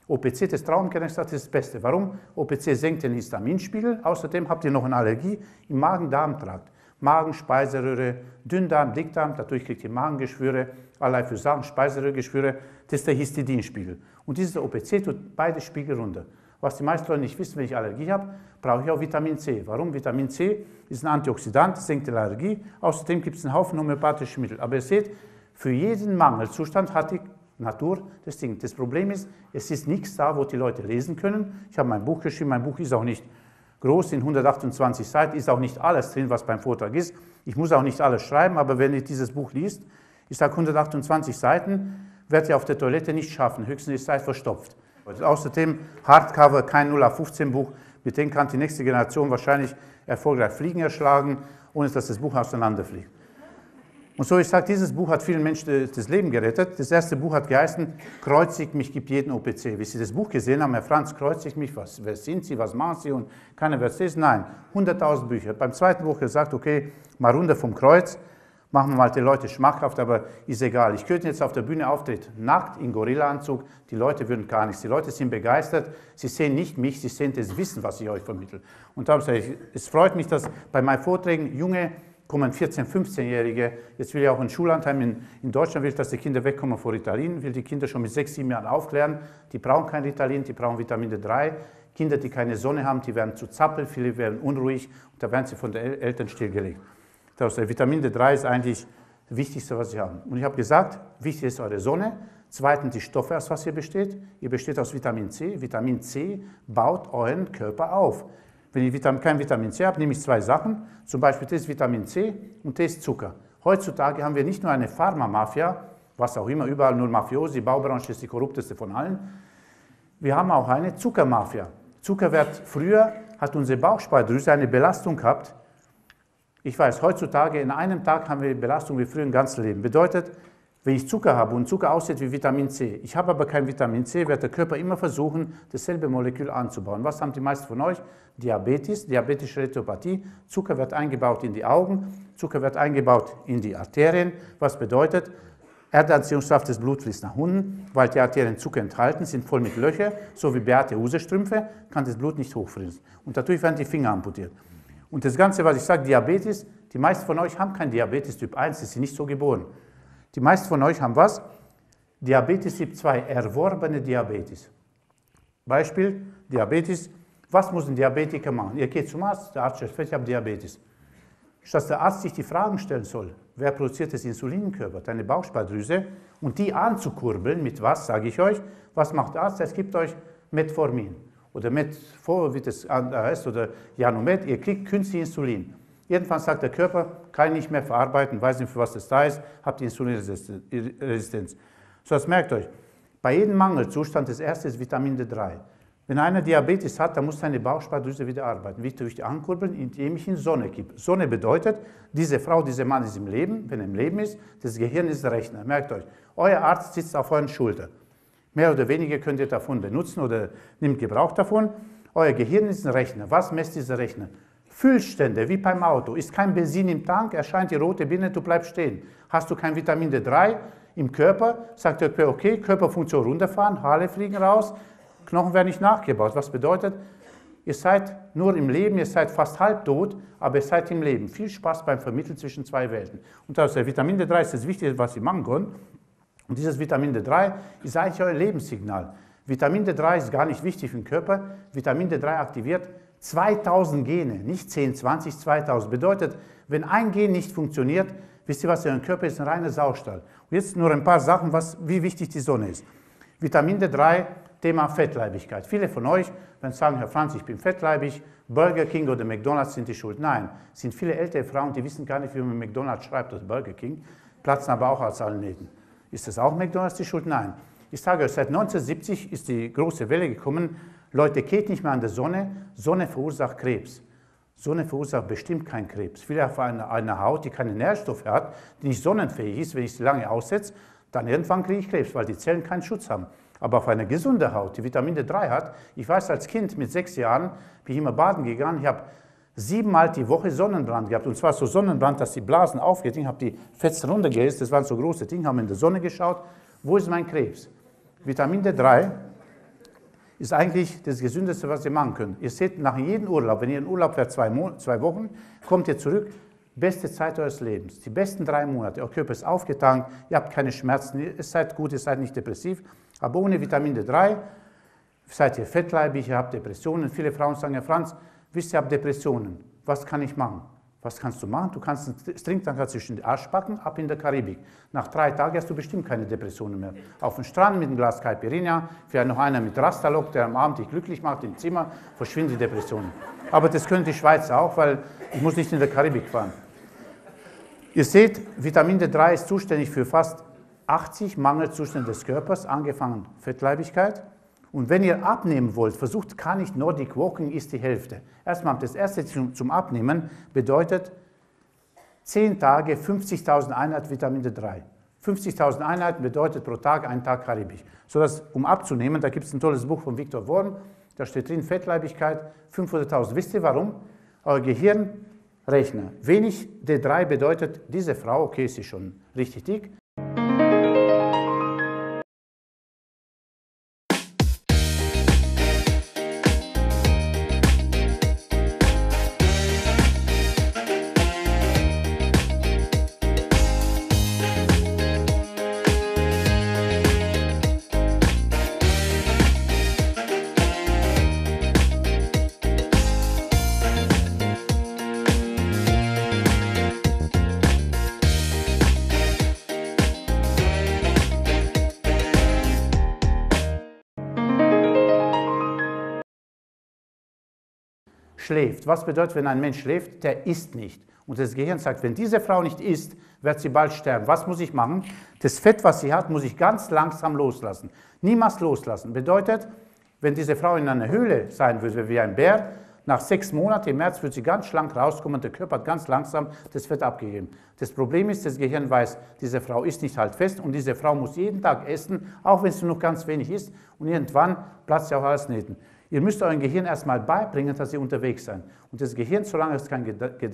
OPC, das Traubenkenntnis, das ist das Beste. Warum? OPC senkt den Histaminspiegel. Außerdem habt ihr noch eine Allergie im Magen-Darm-Trakt. Magen, Speiseröhre, Dünndarm, Dickdarm, dadurch kriegt ihr Magengeschwüre, allerlei für Sachen, Speiseröhregeschwüre. Das ist der Histidinspiegel. Und dieser OPC tut beide Spiegel runter. Was die meisten Leute nicht wissen, wenn ich Allergie habe, brauche ich auch Vitamin C. Warum? Vitamin C ist ein Antioxidant, senkt die Allergie. Außerdem gibt es einen Haufen homöopathische Mittel. Aber ihr seht, für jeden Mangelzustand hat die Natur das Ding. Das Problem ist, es ist nichts da, wo die Leute lesen können. Ich habe mein Buch geschrieben, mein Buch ist auch nicht groß, in 128 Seiten, ist auch nicht alles drin, was beim Vortrag ist. Ich muss auch nicht alles schreiben, aber wenn ihr dieses Buch liest, ich sage 128 Seiten, werdet ihr auf der Toilette nicht schaffen, höchstens ihr seid verstopft. Außerdem Hardcover, kein 0815 Buch, mit dem kann die nächste Generation wahrscheinlich erfolgreich Fliegen erschlagen, ohne dass das Buch auseinanderfliegt. Und so, ich sage, dieses Buch hat vielen Menschen das Leben gerettet. Das erste Buch hat geheißen, Kreuzigt mich, gibt jeden OPC. Wie Sie das Buch gesehen haben, Herr Franz, kreuzigt mich, wer sind Sie, was machen Sie? Und keiner wird es lesen. Nein, 100.000 Bücher. Beim zweiten Buch gesagt, okay, mal runter vom Kreuz, machen wir mal die Leute schmackhaft, aber ist egal. Ich könnte jetzt auf der Bühne auftreten, nackt, in Gorillaanzug, die Leute würden gar nichts. Die Leute sind begeistert, sie sehen nicht mich, sie sehen das Wissen, was ich euch vermittle. Und darum sage ich, es freut mich, dass bei meinen Vorträgen junge kommen 14-, 15-Jährige, jetzt will ich auch ein Schullandheim in Deutschland, will, dass die Kinder wegkommen vor Ritalin, will die Kinder schon mit 6, 7 Jahren aufklären, die brauchen kein Ritalin, die brauchen Vitamin D3. Kinder, die keine Sonne haben, die werden zu zappel, viele werden unruhig und da werden sie von den Eltern stillgelegt. Das Vitamin D3 ist eigentlich das Wichtigste, was sie haben. Und ich habe gesagt, wichtig ist eure Sonne, zweitens die Stoffe, aus was ihr besteht. Ihr besteht aus Vitamin C. Vitamin C baut euren Körper auf. Wenn ich kein Vitamin C habe, nehme ich 2 Sachen, zum Beispiel das ist Vitamin C und das ist Zucker. Heutzutage haben wir nicht nur eine Pharma-Mafia, was auch immer, überall nur Mafiosi, die Baubranche ist die korrupteste von allen. Wir haben auch eine Zuckermafia. Früher hat unsere Bauchspeicheldrüse eine Belastung gehabt. Ich weiß, heutzutage in einem Tag haben wir die Belastung wie früher im ganzen Leben. Bedeutet, wenn ich Zucker habe und Zucker aussieht wie Vitamin C, ich habe aber kein Vitamin C, wird der Körper immer versuchen, dasselbe Molekül anzubauen. Was haben die meisten von euch? Diabetes, diabetische Retopathie. Zucker wird eingebaut in die Augen, Zucker wird eingebaut in die Arterien. Was bedeutet? Erdanziehungskraft des Bluts fließt nach unten, weil die Arterien Zucker enthalten, sind voll mit Löchern, so wie Beate Usestrümpfe, kann das Blut nicht hochfließen. Und dadurch werden die Finger amputiert. Und das Ganze, was ich sage, Diabetes, die meisten von euch haben kein Diabetes Typ 1, die sind nicht so geboren. Die meisten von euch haben was? Diabetes Typ 2, erworbene Diabetes. Beispiel, Diabetes, was muss ein Diabetiker machen? Ihr geht zum Arzt, der Arzt stellt fest, ich habe Diabetes. Statt der Arzt sich die Fragen stellen soll, wer produziert das Insulin im Körper? Deine Bauchspeicheldrüse. Und die anzukurbeln, mit was, sage ich euch, was macht der Arzt? Es gibt euch Metformin oder wie das heißt, oder Janomet, ihr kriegt künstlich Insulin. Irgendwann sagt der Körper, kann ich nicht mehr verarbeiten, weiß nicht, für was das da ist, habt die Insulinresistenz. So, das merkt euch. Bei jedem Mangelzustand, das erste ist Vitamin D3. Wenn einer Diabetes hat, dann muss seine Bauchspeicheldrüse wieder arbeiten. Wie durch die ankurbeln, indem ich ihm Sonne gebe. Sonne bedeutet, diese Frau, dieser Mann ist im Leben, wenn er im Leben ist, das Gehirn ist der Rechner. Merkt euch, euer Arzt sitzt auf euren Schultern. Mehr oder weniger könnt ihr davon benutzen oder nimmt Gebrauch davon. Euer Gehirn ist ein Rechner. Was messt dieser Rechner? Füllstände, wie beim Auto. Ist kein Benzin im Tank, erscheint die rote Birne, du bleibst stehen. Hast du kein Vitamin D3 im Körper, sagt der Körper, okay, Körperfunktion runterfahren, Haare fliegen raus, Knochen werden nicht nachgebaut. Was bedeutet, ihr seid nur im Leben, ihr seid fast halbtot, aber ihr seid im Leben. Viel Spaß beim Vermitteln zwischen 2 Welten. Und das Vitamin D3 ist das Wichtigste, was ihr machen könnt. Und dieses Vitamin D3 ist eigentlich euer Lebenssignal. Vitamin D3 ist gar nicht wichtig für den Körper. Vitamin D3 aktiviert 2000 Gene, nicht 10, 20, 2000. Bedeutet, wenn ein Gen nicht funktioniert, wisst ihr was, euer Körper ist ein reiner Saustall. Und jetzt nur ein paar Sachen, wie wichtig die Sonne ist. Vitamin D3, Thema Fettleibigkeit. Viele von euch, wenn sie sagen, Herr Franz, ich bin fettleibig, Burger King oder McDonald's sind die schuld. Nein, es sind viele ältere Frauen, die wissen gar nicht, wie man McDonald's schreibt oder Burger King, platzen aber auch aus allen Nähten. Ist das auch McDonald's die schuld? Nein. Ich sage euch, seit 1970 ist die große Welle gekommen, Leute, geht nicht mehr an der Sonne, Sonne verursacht Krebs. Sonne verursacht bestimmt keinen Krebs. Viele haben eine Haut, die keine Nährstoffe hat, die nicht sonnenfähig ist, wenn ich sie lange aussetze, dann irgendwann kriege ich Krebs, weil die Zellen keinen Schutz haben. Aber auf eine gesunde Haut, die Vitamin D3 hat, ich weiß, als Kind mit 6 Jahren bin ich immer baden gegangen, ich habe 7-mal die Woche Sonnenbrand gehabt. Und zwar so Sonnenbrand, dass die Blasen aufgehen. Ich habe die Fetzen runtergehisst, das waren so große Dinge, haben in der Sonne geschaut. Wo ist mein Krebs? Vitamin D3 ist eigentlich das Gesündeste, was ihr machen könnt. Ihr seht, nach jedem Urlaub, wenn ihr in Urlaub fährt, 2 Wochen, kommt ihr zurück, beste Zeit eures Lebens, die besten 3 Monate, euer Körper ist aufgetankt, ihr habt keine Schmerzen, ihr seid gut, ihr seid nicht depressiv, aber ohne Vitamin D3 seid ihr fettleibig, ihr habt Depressionen. Viele Frauen sagen, Herr Franz, wisst ihr, ich habe Depressionen, was kann ich machen? Was kannst du machen? Du kannst einen Trinktanker zwischen den Arsch packen, ab in der Karibik. Nach 3 Tagen hast du bestimmt keine Depressionen mehr. Auf dem Strand mit einem Glas Caipirinha, vielleicht noch einer mit Rastalok, der am Abend dich glücklich macht im Zimmer, verschwinden die Depressionen. Aber das können die Schweizer auch, weil ich muss nicht in der Karibik fahren. Ihr seht, Vitamin D3 ist zuständig für fast 80 Mangelzustände des Körpers, angefangen Fettleibigkeit. Und wenn ihr abnehmen wollt, versucht gar nicht Nordic Walking, ist die Hälfte. Erstmal, das erste zum Abnehmen bedeutet 10 Tage 50.000 Einheiten Vitamin D3. 50.000 Einheiten bedeutet pro Tag 1 Tag Karibik. Sodass, um abzunehmen, da gibt es ein tolles Buch von Viktor Worm, da steht drin Fettleibigkeit 500.000. Wisst ihr warum? Euer Gehirn rechnet. Wenig D3 bedeutet, diese Frau, okay, sie ist schon richtig dick, schläft. Was bedeutet, wenn ein Mensch schläft? Der isst nicht. Und das Gehirn sagt, wenn diese Frau nicht isst, wird sie bald sterben. Was muss ich machen? Das Fett, was sie hat, muss ich ganz langsam loslassen. Niemals loslassen. Bedeutet, wenn diese Frau in einer Höhle sein würde, wie ein Bär, nach 6 Monaten im März wird sie ganz schlank rauskommen und der Körper hat ganz langsam das Fett abgegeben. Das Problem ist, das Gehirn weiß, diese Frau ist nicht haltfest und diese Frau muss jeden Tag essen, auch wenn es nur noch ganz wenig ist und irgendwann platzt ja auch alles Nähten. Ihr müsst eurem Gehirn erstmal beibringen, dass ihr unterwegs seid. Und das Gehirn, solange es kein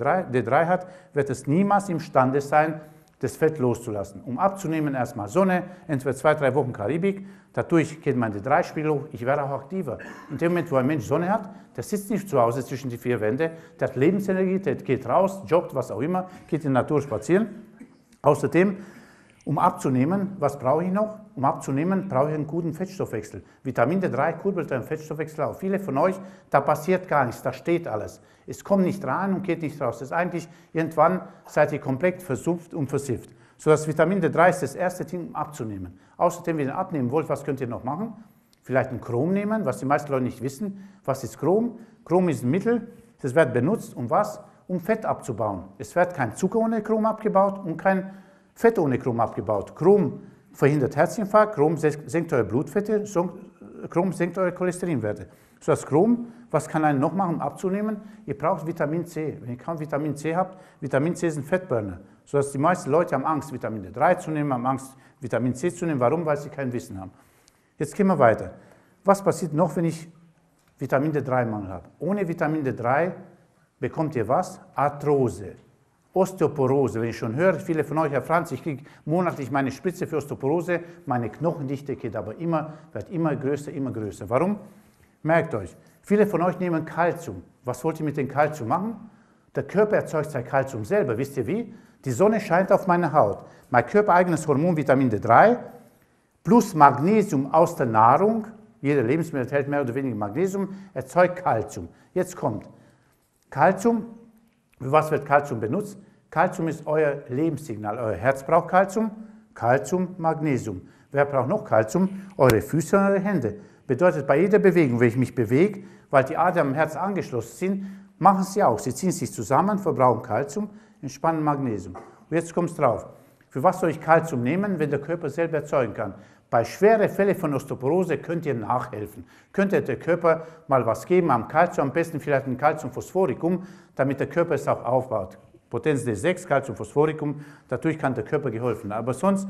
D3 hat, wird es niemals imstande sein, das Fett loszulassen. Um abzunehmen, erstmal Sonne, entweder 2-3 Wochen Karibik, dadurch geht mein D3-Spiegel hoch, ich werde auch aktiver. In dem Moment, wo ein Mensch Sonne hat, der sitzt nicht zu Hause zwischen die 4 Wände, der hat Lebensenergie, der geht raus, joggt, was auch immer, geht in der Natur spazieren. Außerdem, um abzunehmen, was brauche ich noch? Um abzunehmen, brauche ich einen guten Fettstoffwechsel. Vitamin D3 kurbelt einen Fettstoffwechsel auf. Viele von euch, da passiert gar nichts, da steht alles. Es kommt nicht rein und geht nicht raus. Das ist eigentlich, irgendwann seid ihr komplett versumpft und versifft. So das Vitamin D3 ist das erste Ding, um abzunehmen. Außerdem, wenn ihr abnehmen wollt, was könnt ihr noch machen? Vielleicht ein Chrom nehmen, was die meisten Leute nicht wissen. Was ist Chrom? Chrom ist ein Mittel, das wird benutzt, um was? Um Fett abzubauen. Es wird kein Zucker ohne Chrom abgebaut und kein Fett ohne Chrom abgebaut. Chrom verhindert Herzinfarkt, Chrom senkt eure Blutfette, Chrom senkt eure Cholesterinwerte. So das Chrom, was kann einen noch machen, um abzunehmen? Ihr braucht Vitamin C. Wenn ihr kein Vitamin C habt, Vitamin C ist ein Fettburner. So dass die meisten Leute haben Angst, Vitamin D3 zu nehmen, haben Angst, Vitamin C zu nehmen. Warum? Weil sie kein Wissen haben. Jetzt gehen wir weiter. Was passiert noch, wenn ich Vitamin D3-Mangel habe? Ohne Vitamin D3 bekommt ihr was? Arthrose. Osteoporose, wenn ich schon höre, viele von euch, Herr Franz, ich kriege monatlich meine Spritze für Osteoporose, meine Knochendichte geht aber wird immer größer. Warum? Merkt euch, viele von euch nehmen Kalzium. Was wollt ihr mit dem Kalzium machen? Der Körper erzeugt sein Kalzium selber. Wisst ihr wie? Die Sonne scheint auf meine Haut. Mein körpereigenes Hormon Vitamin D3 plus Magnesium aus der Nahrung, jeder Lebensmittel enthält mehr oder weniger Magnesium, erzeugt Kalzium. Jetzt kommt Kalzium. Für was wird Kalzium benutzt? Kalzium ist euer Lebenssignal. Euer Herz braucht Kalzium, Kalzium, Magnesium. Wer braucht noch Kalzium? Eure Füße und eure Hände. Bedeutet, bei jeder Bewegung, wenn ich mich bewege, weil die Adern am Herz angeschlossen sind, machen sie auch. Sie ziehen sich zusammen, verbrauchen Kalzium, entspannen Magnesium. Und jetzt kommt es drauf. Für was soll ich Kalzium nehmen, wenn der Körper selber erzeugen kann? Bei schweren Fällen von Osteoporose könnt ihr nachhelfen. Könnt ihr der Körper mal was geben am Kalzium, am besten vielleicht ein Calciumphosphoricum, damit der Körper es auch aufbaut. Potenz D6, Calciumphosphoricum, dadurch kann der Körper geholfen. Aber sonst,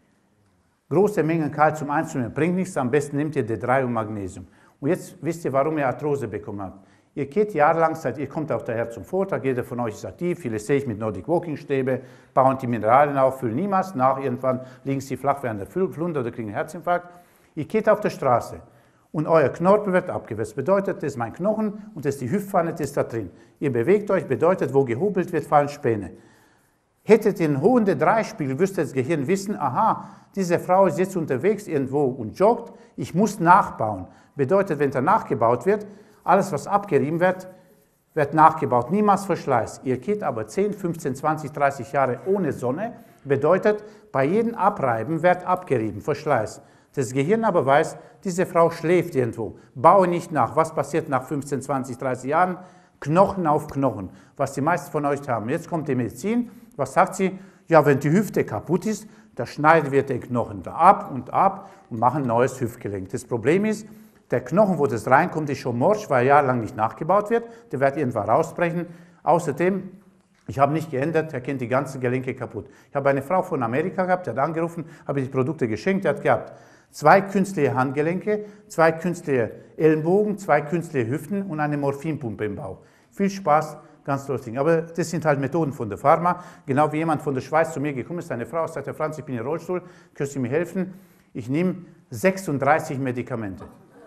große Mengen Kalzium einzunehmen, bringt nichts, am besten nehmt ihr D3 und Magnesium. Und jetzt wisst ihr, warum ihr Arthrose bekommen habt. Ihr geht jahrelang, ihr kommt auch daher zum Vortrag, jeder von euch ist aktiv, viele sehe ich mit Nordic Walking Stäbe, bauen die Mineralien auf, füllen niemals nach, irgendwann liegen sie flach während der Flunder oder kriegen einen Herzinfarkt. Ihr geht auf der Straße Und euer Knorpel wird abgewetzt. Bedeutet, das ist mein Knochen und das ist die Hüftpfanne, das ist da drin. Ihr bewegt euch, bedeutet, wo gehobelt wird, fallen Späne. Hättet ihr einen hohen D3-Spiegel, müsste das Gehirn wissen, aha, diese Frau ist jetzt unterwegs irgendwo und joggt, ich muss nachbauen. Bedeutet, wenn da nachgebaut wird, alles, was abgerieben wird, wird nachgebaut. Niemals Verschleiß. Ihr geht aber 10, 15, 20, 30 Jahre ohne Sonne, bedeutet, bei jedem Abreiben wird abgerieben, Verschleiß. Das Gehirn aber weiß, diese Frau schläft irgendwo. Baue nicht nach. Was passiert nach 15, 20, 30 Jahren? Knochen auf Knochen, was die meisten von euch haben. Jetzt kommt die Medizin. Was sagt sie? Ja, wenn die Hüfte kaputt ist, da schneiden wir den Knochen da ab und machen ein neues Hüftgelenk. Das Problem ist, der Knochen, wo das reinkommt, ist schon morsch, weil jahrelang nicht nachgebaut wird. Der wird irgendwann rausbrechen. Außerdem, ich habe nicht geändert, er kennt die ganzen Gelenke kaputt. Ich habe eine Frau von Amerika gehabt, die hat angerufen, habe ich die Produkte geschenkt, die hat gehabt 2 künstliche Handgelenke, 2 künstliche Ellenbogen, 2 künstliche Hüften und eine Morphinpumpe im Bauch. Viel Spaß, ganz tolles Ding. Aber das sind halt Methoden von der Pharma. Genau wie jemand von der Schweiz zu mir gekommen ist, eine Frau sagt, Herr Franz, ich bin im Rollstuhl, können Sie mir helfen? Ich nehme 36 Medikamente.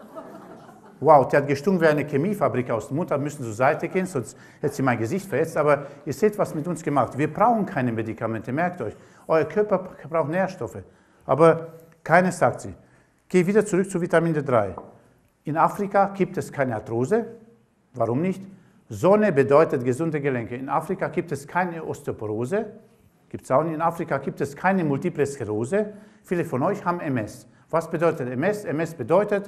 Wow, der hat gestunken wie eine Chemiefabrik aus dem Mund, da müssen zur Seite gehen, sonst hätte sie mein Gesicht verätzt. Aber ihr seht, was mit uns gemacht. Wir brauchen keine Medikamente, merkt euch. Euer Körper braucht Nährstoffe. Aber keines sagt sie. Geh wieder zurück zu Vitamin D3. In Afrika gibt es keine Arthrose. Warum nicht? Sonne bedeutet gesunde Gelenke. In Afrika gibt es keine Osteoporose. Gibt es auch nicht. In Afrika gibt es keine Multiple Sklerose. Viele von euch haben MS. Was bedeutet MS? MS bedeutet,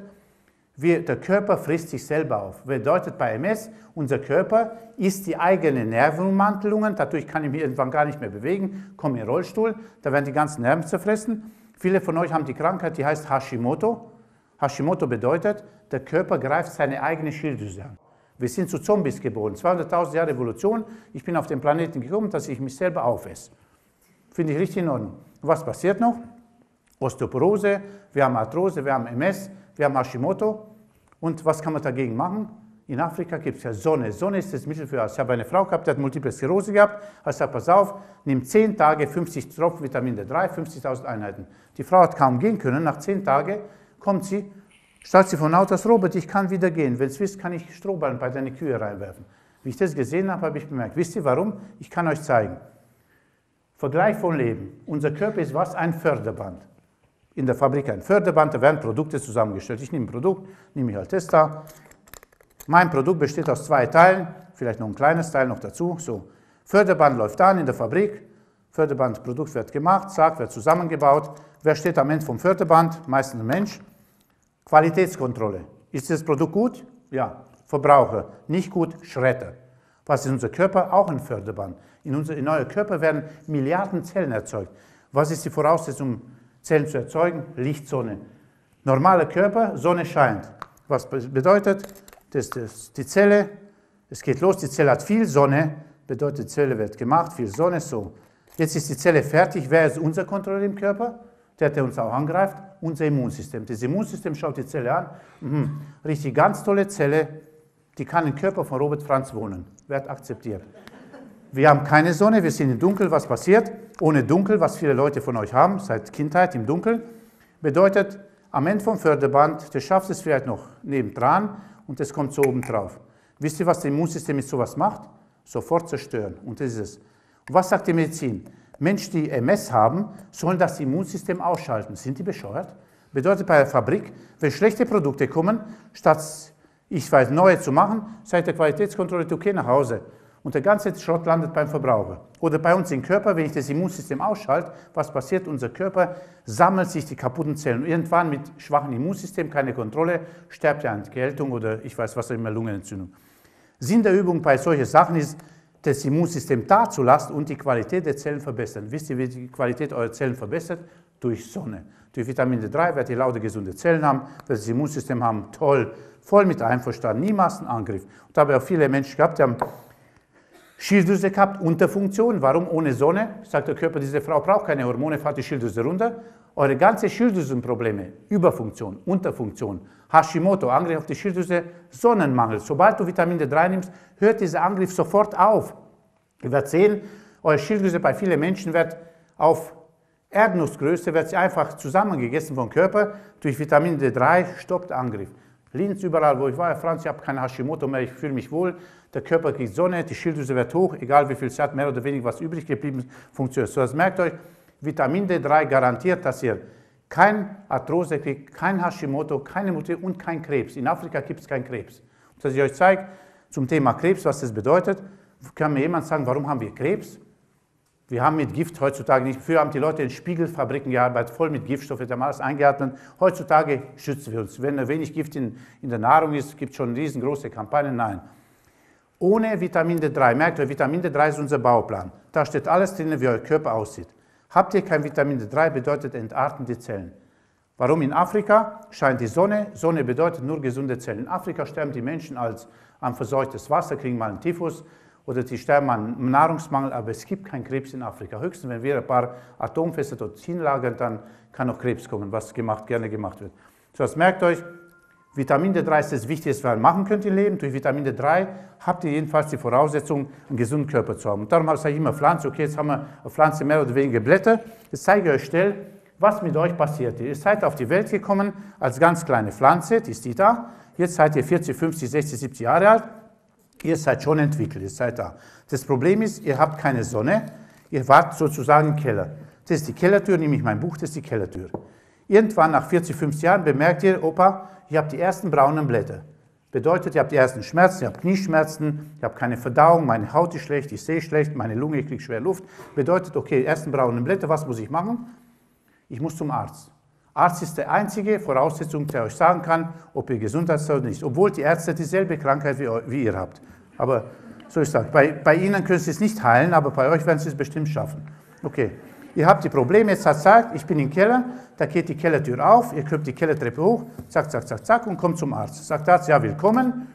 der Körper frisst sich selber auf. Bedeutet bei MS, unser Körper isst die eigenen Nervenummantelungen, dadurch kann ich mich irgendwann gar nicht mehr bewegen, komme in den Rollstuhl, da werden die ganzen Nerven zerfressen. Viele von euch haben die Krankheit, die heißt Hashimoto. Hashimoto bedeutet, der Körper greift seine eigene Schilddrüse an. Wir sind zu Zombies geboren, 200.000 Jahre Evolution, ich bin auf den Planeten gekommen, dass ich mich selber aufesse. Finde ich richtig in Ordnung. Und was passiert noch? Osteoporose, wir haben Arthrose, wir haben MS, wir haben Hashimoto. Und was kann man dagegen machen? In Afrika gibt es ja Sonne. Sonne ist das Mittel für alles. Ich habe eine Frau gehabt, die hat Multiple Sklerose gehabt. Ich gesagt, pass auf, nimm 10 Tage 50 Tropfen Vitamin D3, 50.000 Einheiten. Die Frau hat kaum gehen können. Nach 10 Tagen kommt sie, steigt sie von Auto aus, Robert, ich kann wieder gehen. Wenn es wisst, kann ich Strohballen bei deine Kühe reinwerfen. Wie ich das gesehen habe, habe ich bemerkt. Wisst ihr warum? Ich kann euch zeigen. Vergleich von Leben. Unser Körper ist was? Ein Förderband. In der Fabrik ein Förderband, da werden Produkte zusammengestellt. Ich nehme ein Produkt, nehme ich halt das da. Mein Produkt besteht aus 2 Teilen, vielleicht noch ein kleines Teil noch dazu. So. Förderband läuft an in der Fabrik, Förderbandprodukt wird gemacht, zack, wird zusammengebaut. Wer steht am Ende vom Förderband? Meistens ein Mensch. Qualitätskontrolle. Ist das Produkt gut? Ja. Verbraucher. Nicht gut? Schredder. Was ist unser Körper? Auch ein Förderband. In euer Körper werden Milliarden Zellen erzeugt. Was ist die Voraussetzung, Zellen zu erzeugen? Licht, Sonne. Normaler Körper, Sonne scheint. Was bedeutet? Die Zelle, es geht los, die Zelle hat viel Sonne, bedeutet, die Zelle wird gemacht, viel Sonne, so. Jetzt ist die Zelle fertig. Wer ist unser Kontrolleur im Körper? Der uns auch angreift, unser Immunsystem. Das Immunsystem schaut die Zelle an, richtig ganz tolle Zelle, die kann im Körper von Robert Franz wohnen, wird akzeptiert. Wir haben keine Sonne, wir sind im Dunkeln, was passiert? Ohne Dunkel, was viele Leute von euch haben, seit Kindheit im Dunkeln, bedeutet, am Ende vom Förderband, der schafft es vielleicht noch nebendran und das kommt so oben drauf. Wisst ihr, was das Immunsystem mit sowas macht? Sofort zerstören. Und das ist es. Und was sagt die Medizin? Menschen, die MS haben, sollen das Immunsystem ausschalten. Sind die bescheuert? Bedeutet bei der Fabrik, wenn schlechte Produkte kommen, statt neue zu machen, sagt der Qualitätskontrolle, du geh nach Hause. Und der ganze Schrott landet beim Verbraucher. Oder bei uns im Körper, wenn ich das Immunsystem ausschalte, was passiert? Unser Körper sammelt sich die kaputten Zellen. Und irgendwann mit schwachem Immunsystem, keine Kontrolle, stirbt er an Erkältung oder ich weiß was, immer Lungenentzündung. Sinn der Übung bei solchen Sachen ist, das Immunsystem da zu lassen und die Qualität der Zellen verbessern. Wisst ihr, wie die Qualität eurer Zellen verbessert? Durch Sonne. Durch Vitamin D3 werdet ihr lauter gesunde Zellen haben, werdet das Immunsystem haben, toll, voll mit einverstanden, niemals einen Angriff. Und da habe ich auch viele Menschen gehabt, die haben Schilddrüse gehabt, Unterfunktion. Warum ohne Sonne? Sagt der Körper, diese Frau braucht keine Hormone, fahrt die Schilddrüse runter. Eure ganze Schilddrüsenprobleme, Überfunktion, Unterfunktion, Hashimoto, Angriff auf die Schilddrüse, Sonnenmangel. Sobald du Vitamin D3 nimmst, hört dieser Angriff sofort auf. Ihr werdet sehen, eure Schilddrüse bei vielen Menschen wird auf Erdnussgröße, wird sie einfach zusammengegessen vom Körper. Durch Vitamin D3 stoppt Angriff. Linz, überall, wo ich war, Franz, ich habe kein Hashimoto mehr, ich fühle mich wohl, der Körper kriegt Sonne, die Schilddrüse wird hoch, egal wie viel es hat, mehr oder weniger was übrig geblieben ist, funktioniert. So, das merkt euch, Vitamin D3 garantiert, dass ihr kein Arthrose kriegt, kein Hashimoto, keine Mutation und kein Krebs. In Afrika gibt es keinen Krebs. Dass ich euch zeige, zum Thema Krebs, was das bedeutet, kann mir jemand sagen, warum haben wir Krebs? Wir haben mit Gift heutzutage nicht, früher haben die Leute in Spiegelfabriken gearbeitet, voll mit Giftstoffen, die haben alles eingeatmet. Heutzutage schützen wir uns. Wenn wenig Gift in der Nahrung ist, gibt es schon riesengroße Kampagnen, nein. Ohne Vitamin D3, merkt ihr, Vitamin D3 ist unser Bauplan. Da steht alles drin, wie euer Körper aussieht. Habt ihr kein Vitamin D3, bedeutet entarten die Zellen. Warum in Afrika scheint die Sonne? Sonne bedeutet nur gesunde Zellen. In Afrika sterben die Menschen an verseuchtes Wasser, kriegen mal einen Typhus oder die sterben an Nahrungsmangel, aber es gibt keinen Krebs in Afrika. Höchstens, wenn wir ein paar Atomfässer dort hinlagern, dann kann noch Krebs kommen, was gerne gemacht wird. So, das merkt euch, Vitamin D3 ist das Wichtigste, was ihr machen könnt im Leben. Durch Vitamin D3 habt ihr jedenfalls die Voraussetzung, einen gesunden Körper zu haben. Und darum sage ich immer Pflanze, okay, jetzt haben wir eine Pflanze mehr oder weniger Blätter. Jetzt zeige ich euch schnell, was mit euch passiert. Ihr seid auf die Welt gekommen als ganz kleine Pflanze, die ist die da. Jetzt seid ihr 40, 50, 60, 70 Jahre alt. Ihr seid schon entwickelt, ihr seid da. Das Problem ist, ihr habt keine Sonne, ihr wart sozusagen im Keller. Das ist die Kellertür, nehme ich mein Buch, das ist die Kellertür. Irgendwann nach 40, 50 Jahren bemerkt ihr, Opa, ich habe die ersten braunen Blätter. Bedeutet, ihr habt die ersten Schmerzen, ihr habt Knieschmerzen, ich habe keine Verdauung, meine Haut ist schlecht, ich sehe schlecht, meine Lunge kriegt schwer Luft. Bedeutet, okay, ersten braunen Blätter, was muss ich machen? Ich muss zum Arzt. Arzt ist die einzige Voraussetzung, der euch sagen kann, ob ihr gesund seid oder nicht. Obwohl die Ärzte dieselbe Krankheit wie ihr habt. Aber so ist das. Bei Ihnen können Sie es nicht heilen, aber bei euch werden Sie es bestimmt schaffen. Okay. Ihr habt die Probleme, jetzt hat gesagt, ich bin im Keller, da geht die Kellertür auf, ihr kommt die Kellertreppe hoch, zack, zack, zack, zack und kommt zum Arzt. Sagt der Arzt, ja, willkommen,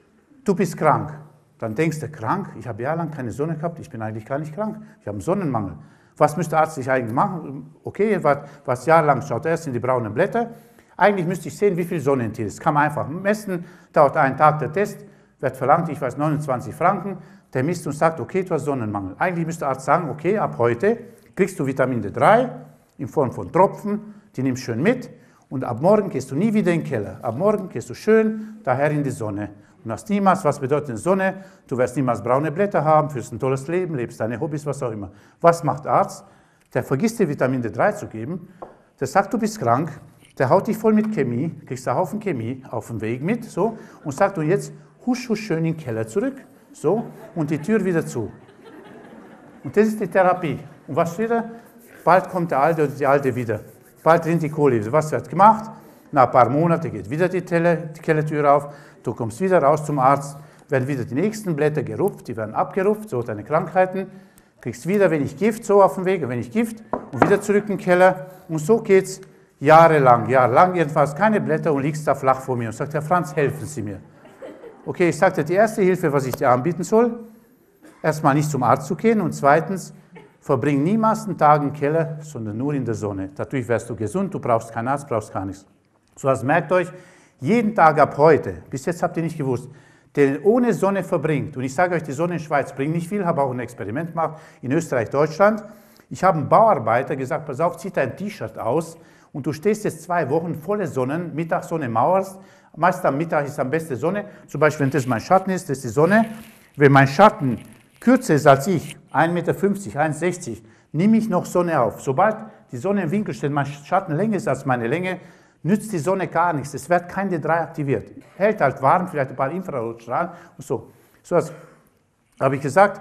du bist krank. Dann denkst du, krank? Ich habe jahrelang keine Sonne gehabt, ich bin eigentlich gar nicht krank, ich habe einen Sonnenmangel. Was müsste der Arzt sich eigentlich machen? Okay, was jahrelang schaut er erst in die braunen Blätter. Eigentlich müsste ich sehen, wie viel Sonne in dir ist. Kann man einfach messen, dauert einen Tag der Test, wird verlangt, ich weiß, 29 Franken. Der misst und sagt, okay, du hast Sonnenmangel. Eigentlich müsste der Arzt sagen, okay, ab heute kriegst du Vitamin D3 in Form von Tropfen, die nimmst schön mit und ab morgen gehst du nie wieder in den Keller. Ab morgen gehst du schön daher in die Sonne. Und hast niemals, was bedeutet die Sonne? Du wirst niemals braune Blätter haben, führst ein tolles Leben, lebst deine Hobbys, was auch immer. Was macht der Arzt? Der vergisst dir Vitamin D3 zu geben, der sagt, du bist krank, der haut dich voll mit Chemie, kriegst einen Haufen Chemie auf dem Weg mit, so, und sagt, und jetzt husch, husch schön in den Keller zurück, so, und die Tür wieder zu. Und das ist die Therapie. Und was wieder? Bald kommt der Alte oder die Alte wieder. Bald rinnt die Kohle. Was wird gemacht? Nach ein paar Monaten geht wieder die Kellertür auf. Du kommst wieder raus zum Arzt. Werden wieder die nächsten Blätter gerupft. Die werden abgerupft. So deine Krankheiten. Kriegst wieder wenig Gift so auf dem Weg. Wenig Gift. Und wieder zurück in den Keller. Und so geht's jahrelang. Jahrelang jedenfalls keine Blätter und liegst da flach vor mir. Und sagt, Herr Franz, helfen Sie mir. Okay, ich sagte, die erste Hilfe, was ich dir anbieten soll, erstmal nicht zum Arzt zu gehen und zweitens, verbring niemals einen Tag im Keller, sondern nur in der Sonne. Dadurch wirst du gesund, du brauchst keinen Arzt, brauchst gar nichts. So, das merkt euch, jeden Tag ab heute, bis jetzt habt ihr nicht gewusst, der ohne Sonne verbringt, und ich sage euch, die Sonne in Schweiz bringt nicht viel, habe auch ein Experiment gemacht, in Österreich, Deutschland. Ich habe einem Bauarbeiter gesagt, pass auf, zieh dein T-Shirt aus und du stehst jetzt 2 Wochen volle Sonne, Mittagssonne mauerst, meist am Mittag ist am besten Sonne, zum Beispiel, wenn das mein Schatten ist, das ist die Sonne. Wenn mein Schatten kürzer ist als ich, 1,50 Meter, 1,60 Meter, nehme ich noch Sonne auf. Sobald die Sonne im Winkel steht, mein Schatten länger ist als meine Länge, nützt die Sonne gar nichts. Es wird kein D3 aktiviert. Hält halt warm, vielleicht ein paar Infrarotstrahlen und so. So habe ich gesagt,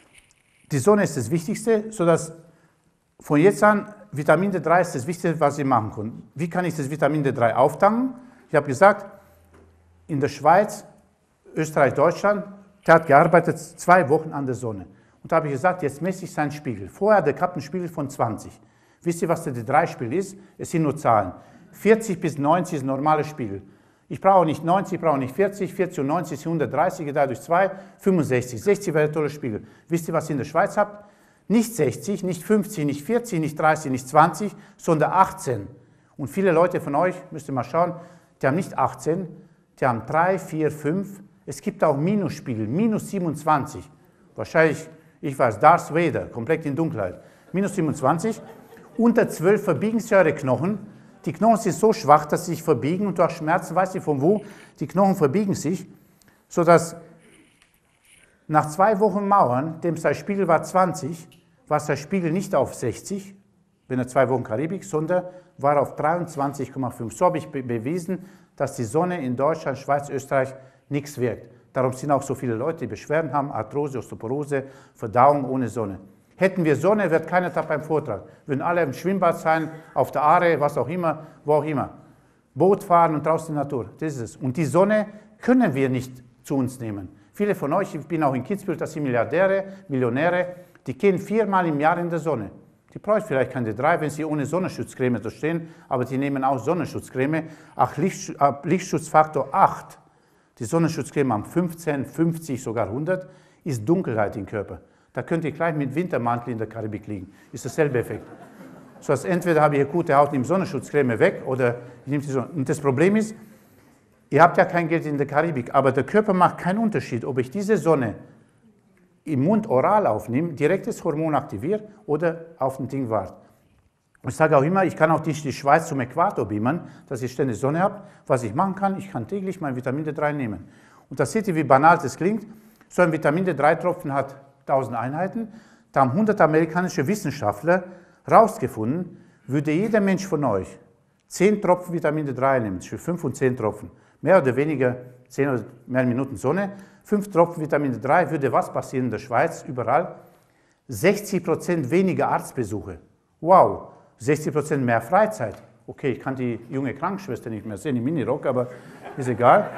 die Sonne ist das Wichtigste, sodass von jetzt an Vitamin D3 ist das Wichtigste, was ich machen kann. Wie kann ich das Vitamin D3 auftanken? Ich habe gesagt, in der Schweiz, Österreich, Deutschland, der hat gearbeitet 2 Wochen an der Sonne. Und da habe ich gesagt, jetzt messe ich seinen Spiegel. Vorher hat er gehabt einen Spiegel von 20. Wisst ihr, was der D3-Spiegel ist? Es sind nur Zahlen. 40 bis 90 ist ein normaler Spiegel. Ich brauche nicht 90, ich brauche nicht 40. 40 und 90 ist 130, geteilt durch 2, 65. 60 wäre ein toller Spiegel. Wisst ihr, was ihr in der Schweiz habt? Nicht 60, nicht 50, nicht 40, nicht 30, nicht 20, sondern 18. Und viele Leute von euch, müsst ihr mal schauen, die haben nicht 18, die haben 3, 4, 5. Es gibt auch Minusspiegel, minus 27. Wahrscheinlich, ich weiß, Darth Vader, komplett in Dunkelheit. Minus 27. Unter 12 verbiegen sich eure Knochen. Die Knochen sind so schwach, dass sie sich verbiegen und du hast Schmerzen, weißt du von wo? Die Knochen verbiegen sich, sodass nach 2 Wochen Mauern, dem sein Spiegel war 20, war sein Spiegel nicht auf 60, wenn er 2 Wochen Karibik, sondern war auf 23,5. So habe ich bewiesen, dass die Sonne in Deutschland, Schweiz, Österreich nichts wirkt. Darum sind auch so viele Leute, die Beschwerden haben, Arthrose, Osteoporose, Verdauung ohne Sonne. Hätten wir Sonne, wird keiner da beim Vortrag. Würden alle im Schwimmbad sein, auf der Aare, was auch immer, wo auch immer. Boot fahren und draußen in der Natur, das ist es. Und die Sonne können wir nicht zu uns nehmen. Viele von euch, ich bin auch in Kitzbühel, das sind Milliardäre, Millionäre, die gehen 4-mal im Jahr in der Sonne. Die brauchen vielleicht keine 3, wenn sie ohne Sonnenschutzcreme da stehen, aber die nehmen auch Sonnenschutzcreme. Lichtschutzfaktor 8, die Sonnenschutzcreme am 15, 50, sogar 100, ist Dunkelheit im Körper. Da könnt ihr gleich mit Wintermantel in der Karibik liegen. Ist dasselbe Effekt. So dass entweder habe ich eine gute Haut, nehme Sonnenschutzcreme weg oder ich nehme die Sonne. Und das Problem ist, ihr habt ja kein Geld in der Karibik, aber der Körper macht keinen Unterschied, ob ich diese Sonne im Mund oral aufnehme, direkt das Hormon aktiviere oder auf ein Ding warte. Und ich sage auch immer, ich kann auch die Schweiz zum Äquator beamen, dass ich ständig Sonne habe. Was ich machen kann, ich kann täglich mein Vitamin D3 nehmen. Und da seht ihr, wie banal das klingt. So ein Vitamin D3-Tropfen hat 1000 Einheiten. Da haben 100 amerikanische Wissenschaftler herausgefunden, würde jeder Mensch von euch 10 Tropfen Vitamin D3 nehmen, für 5 und 10 Tropfen, mehr oder weniger 10 oder mehr Minuten Sonne, 5 Tropfen Vitamin D3, würde was passieren in der Schweiz, überall? 60% weniger Arztbesuche. Wow, 60% mehr Freizeit. Okay, ich kann die junge Krankenschwester nicht mehr sehen im Minirock, aber ist egal.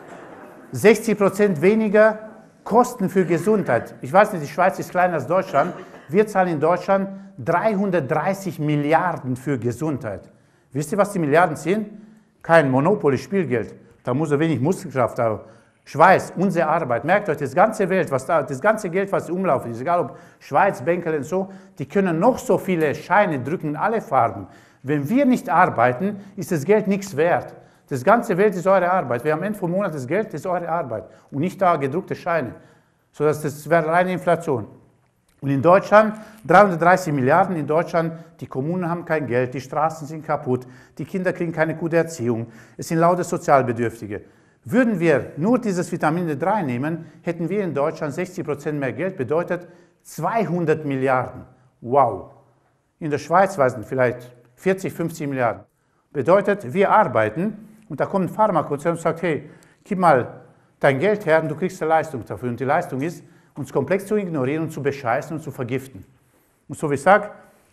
60% weniger Kosten für Gesundheit. Ich weiß nicht, die Schweiz ist kleiner als Deutschland. Wir zahlen in Deutschland 330 Milliarden für Gesundheit. Wisst ihr, was die Milliarden sind? Kein Monopoly-Spielgeld. Da muss er wenig Muskelkraft haben. Schweiz, unsere Arbeit. Merkt euch, das ganze Welt, das ganze Geld, was umlaufen ist, egal ob Schweiz, Bänkel und so, die können noch so viele Scheine drücken in alle Farben. Wenn wir nicht arbeiten, ist das Geld nichts wert. Das ganze Welt ist eure Arbeit. Wir haben am Ende vom Monat das Geld, das ist eure Arbeit. Und nicht da gedruckte Scheine. Sodass das wäre reine Inflation. Und in Deutschland 330 Milliarden. In Deutschland, die Kommunen haben kein Geld, die Straßen sind kaputt, die Kinder kriegen keine gute Erziehung. Es sind lauter Sozialbedürftige. Würden wir nur dieses Vitamin D3 nehmen, hätten wir in Deutschland 60% mehr Geld, bedeutet 200 Milliarden. Wow. In der Schweiz, weiß nicht, vielleicht 40, 50 Milliarden. Bedeutet, wir arbeiten und da kommt ein Pharmakonzern und sagt, hey, gib mal dein Geld her und du kriegst eine Leistung dafür. Und die Leistung ist, uns komplex zu ignorieren und zu bescheißen und zu vergiften. Und so wie ich sage,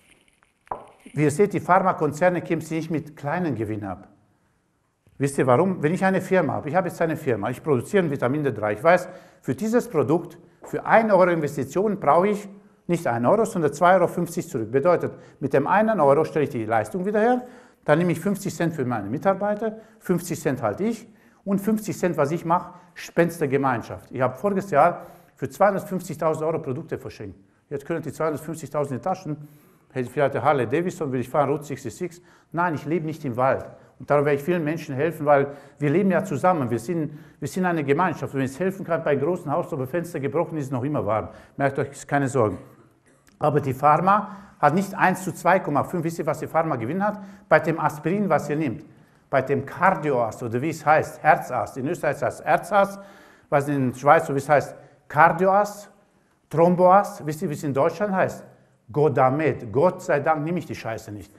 wie ihr seht, die Pharmakonzerne kämpfen nicht mit kleinen Gewinnen ab. Wisst ihr warum? Wenn ich eine Firma habe, ich habe jetzt eine Firma, ich produziere ein Vitamin D3, ich weiß, für dieses Produkt, für 1 Euro Investition brauche ich nicht 1 Euro, sondern 2,50 Euro zurück. Bedeutet, mit dem 1 Euro stelle ich die Leistung wieder her, dann nehme ich 50 Cent für meine Mitarbeiter, 50 Cent halte ich und 50 Cent, was ich mache, spende der Gemeinschaft. Ich habe voriges Jahr für 250.000 Euro Produkte verschenkt. Jetzt können die 250.000 in die Taschen, hätte ich vielleicht eine Harley Davidson, will ich fahren, Route 66. Nein, ich lebe nicht im Wald. Und darum werde ich vielen Menschen helfen, weil wir leben ja zusammen. Wir sind eine Gemeinschaft. Wenn ich helfen kann, bei einem großen Haus, wo Fenster gebrochen ist, noch immer warm. Merkt euch, keine Sorgen. Aber die Pharma hat nicht 1 zu 2,5. Wisst ihr, was die Pharma Gewinn hat? Bei dem Aspirin, was ihr nehmt. Bei dem Kardioast, oder wie es heißt, Herzast. In Österreich heißt es Herzast, was in der Schweiz, so wie es heißt, Kardioast, Thromboast. Wisst ihr, wie es in Deutschland heißt? Godamet. Gott sei Dank nehme ich die Scheiße nicht.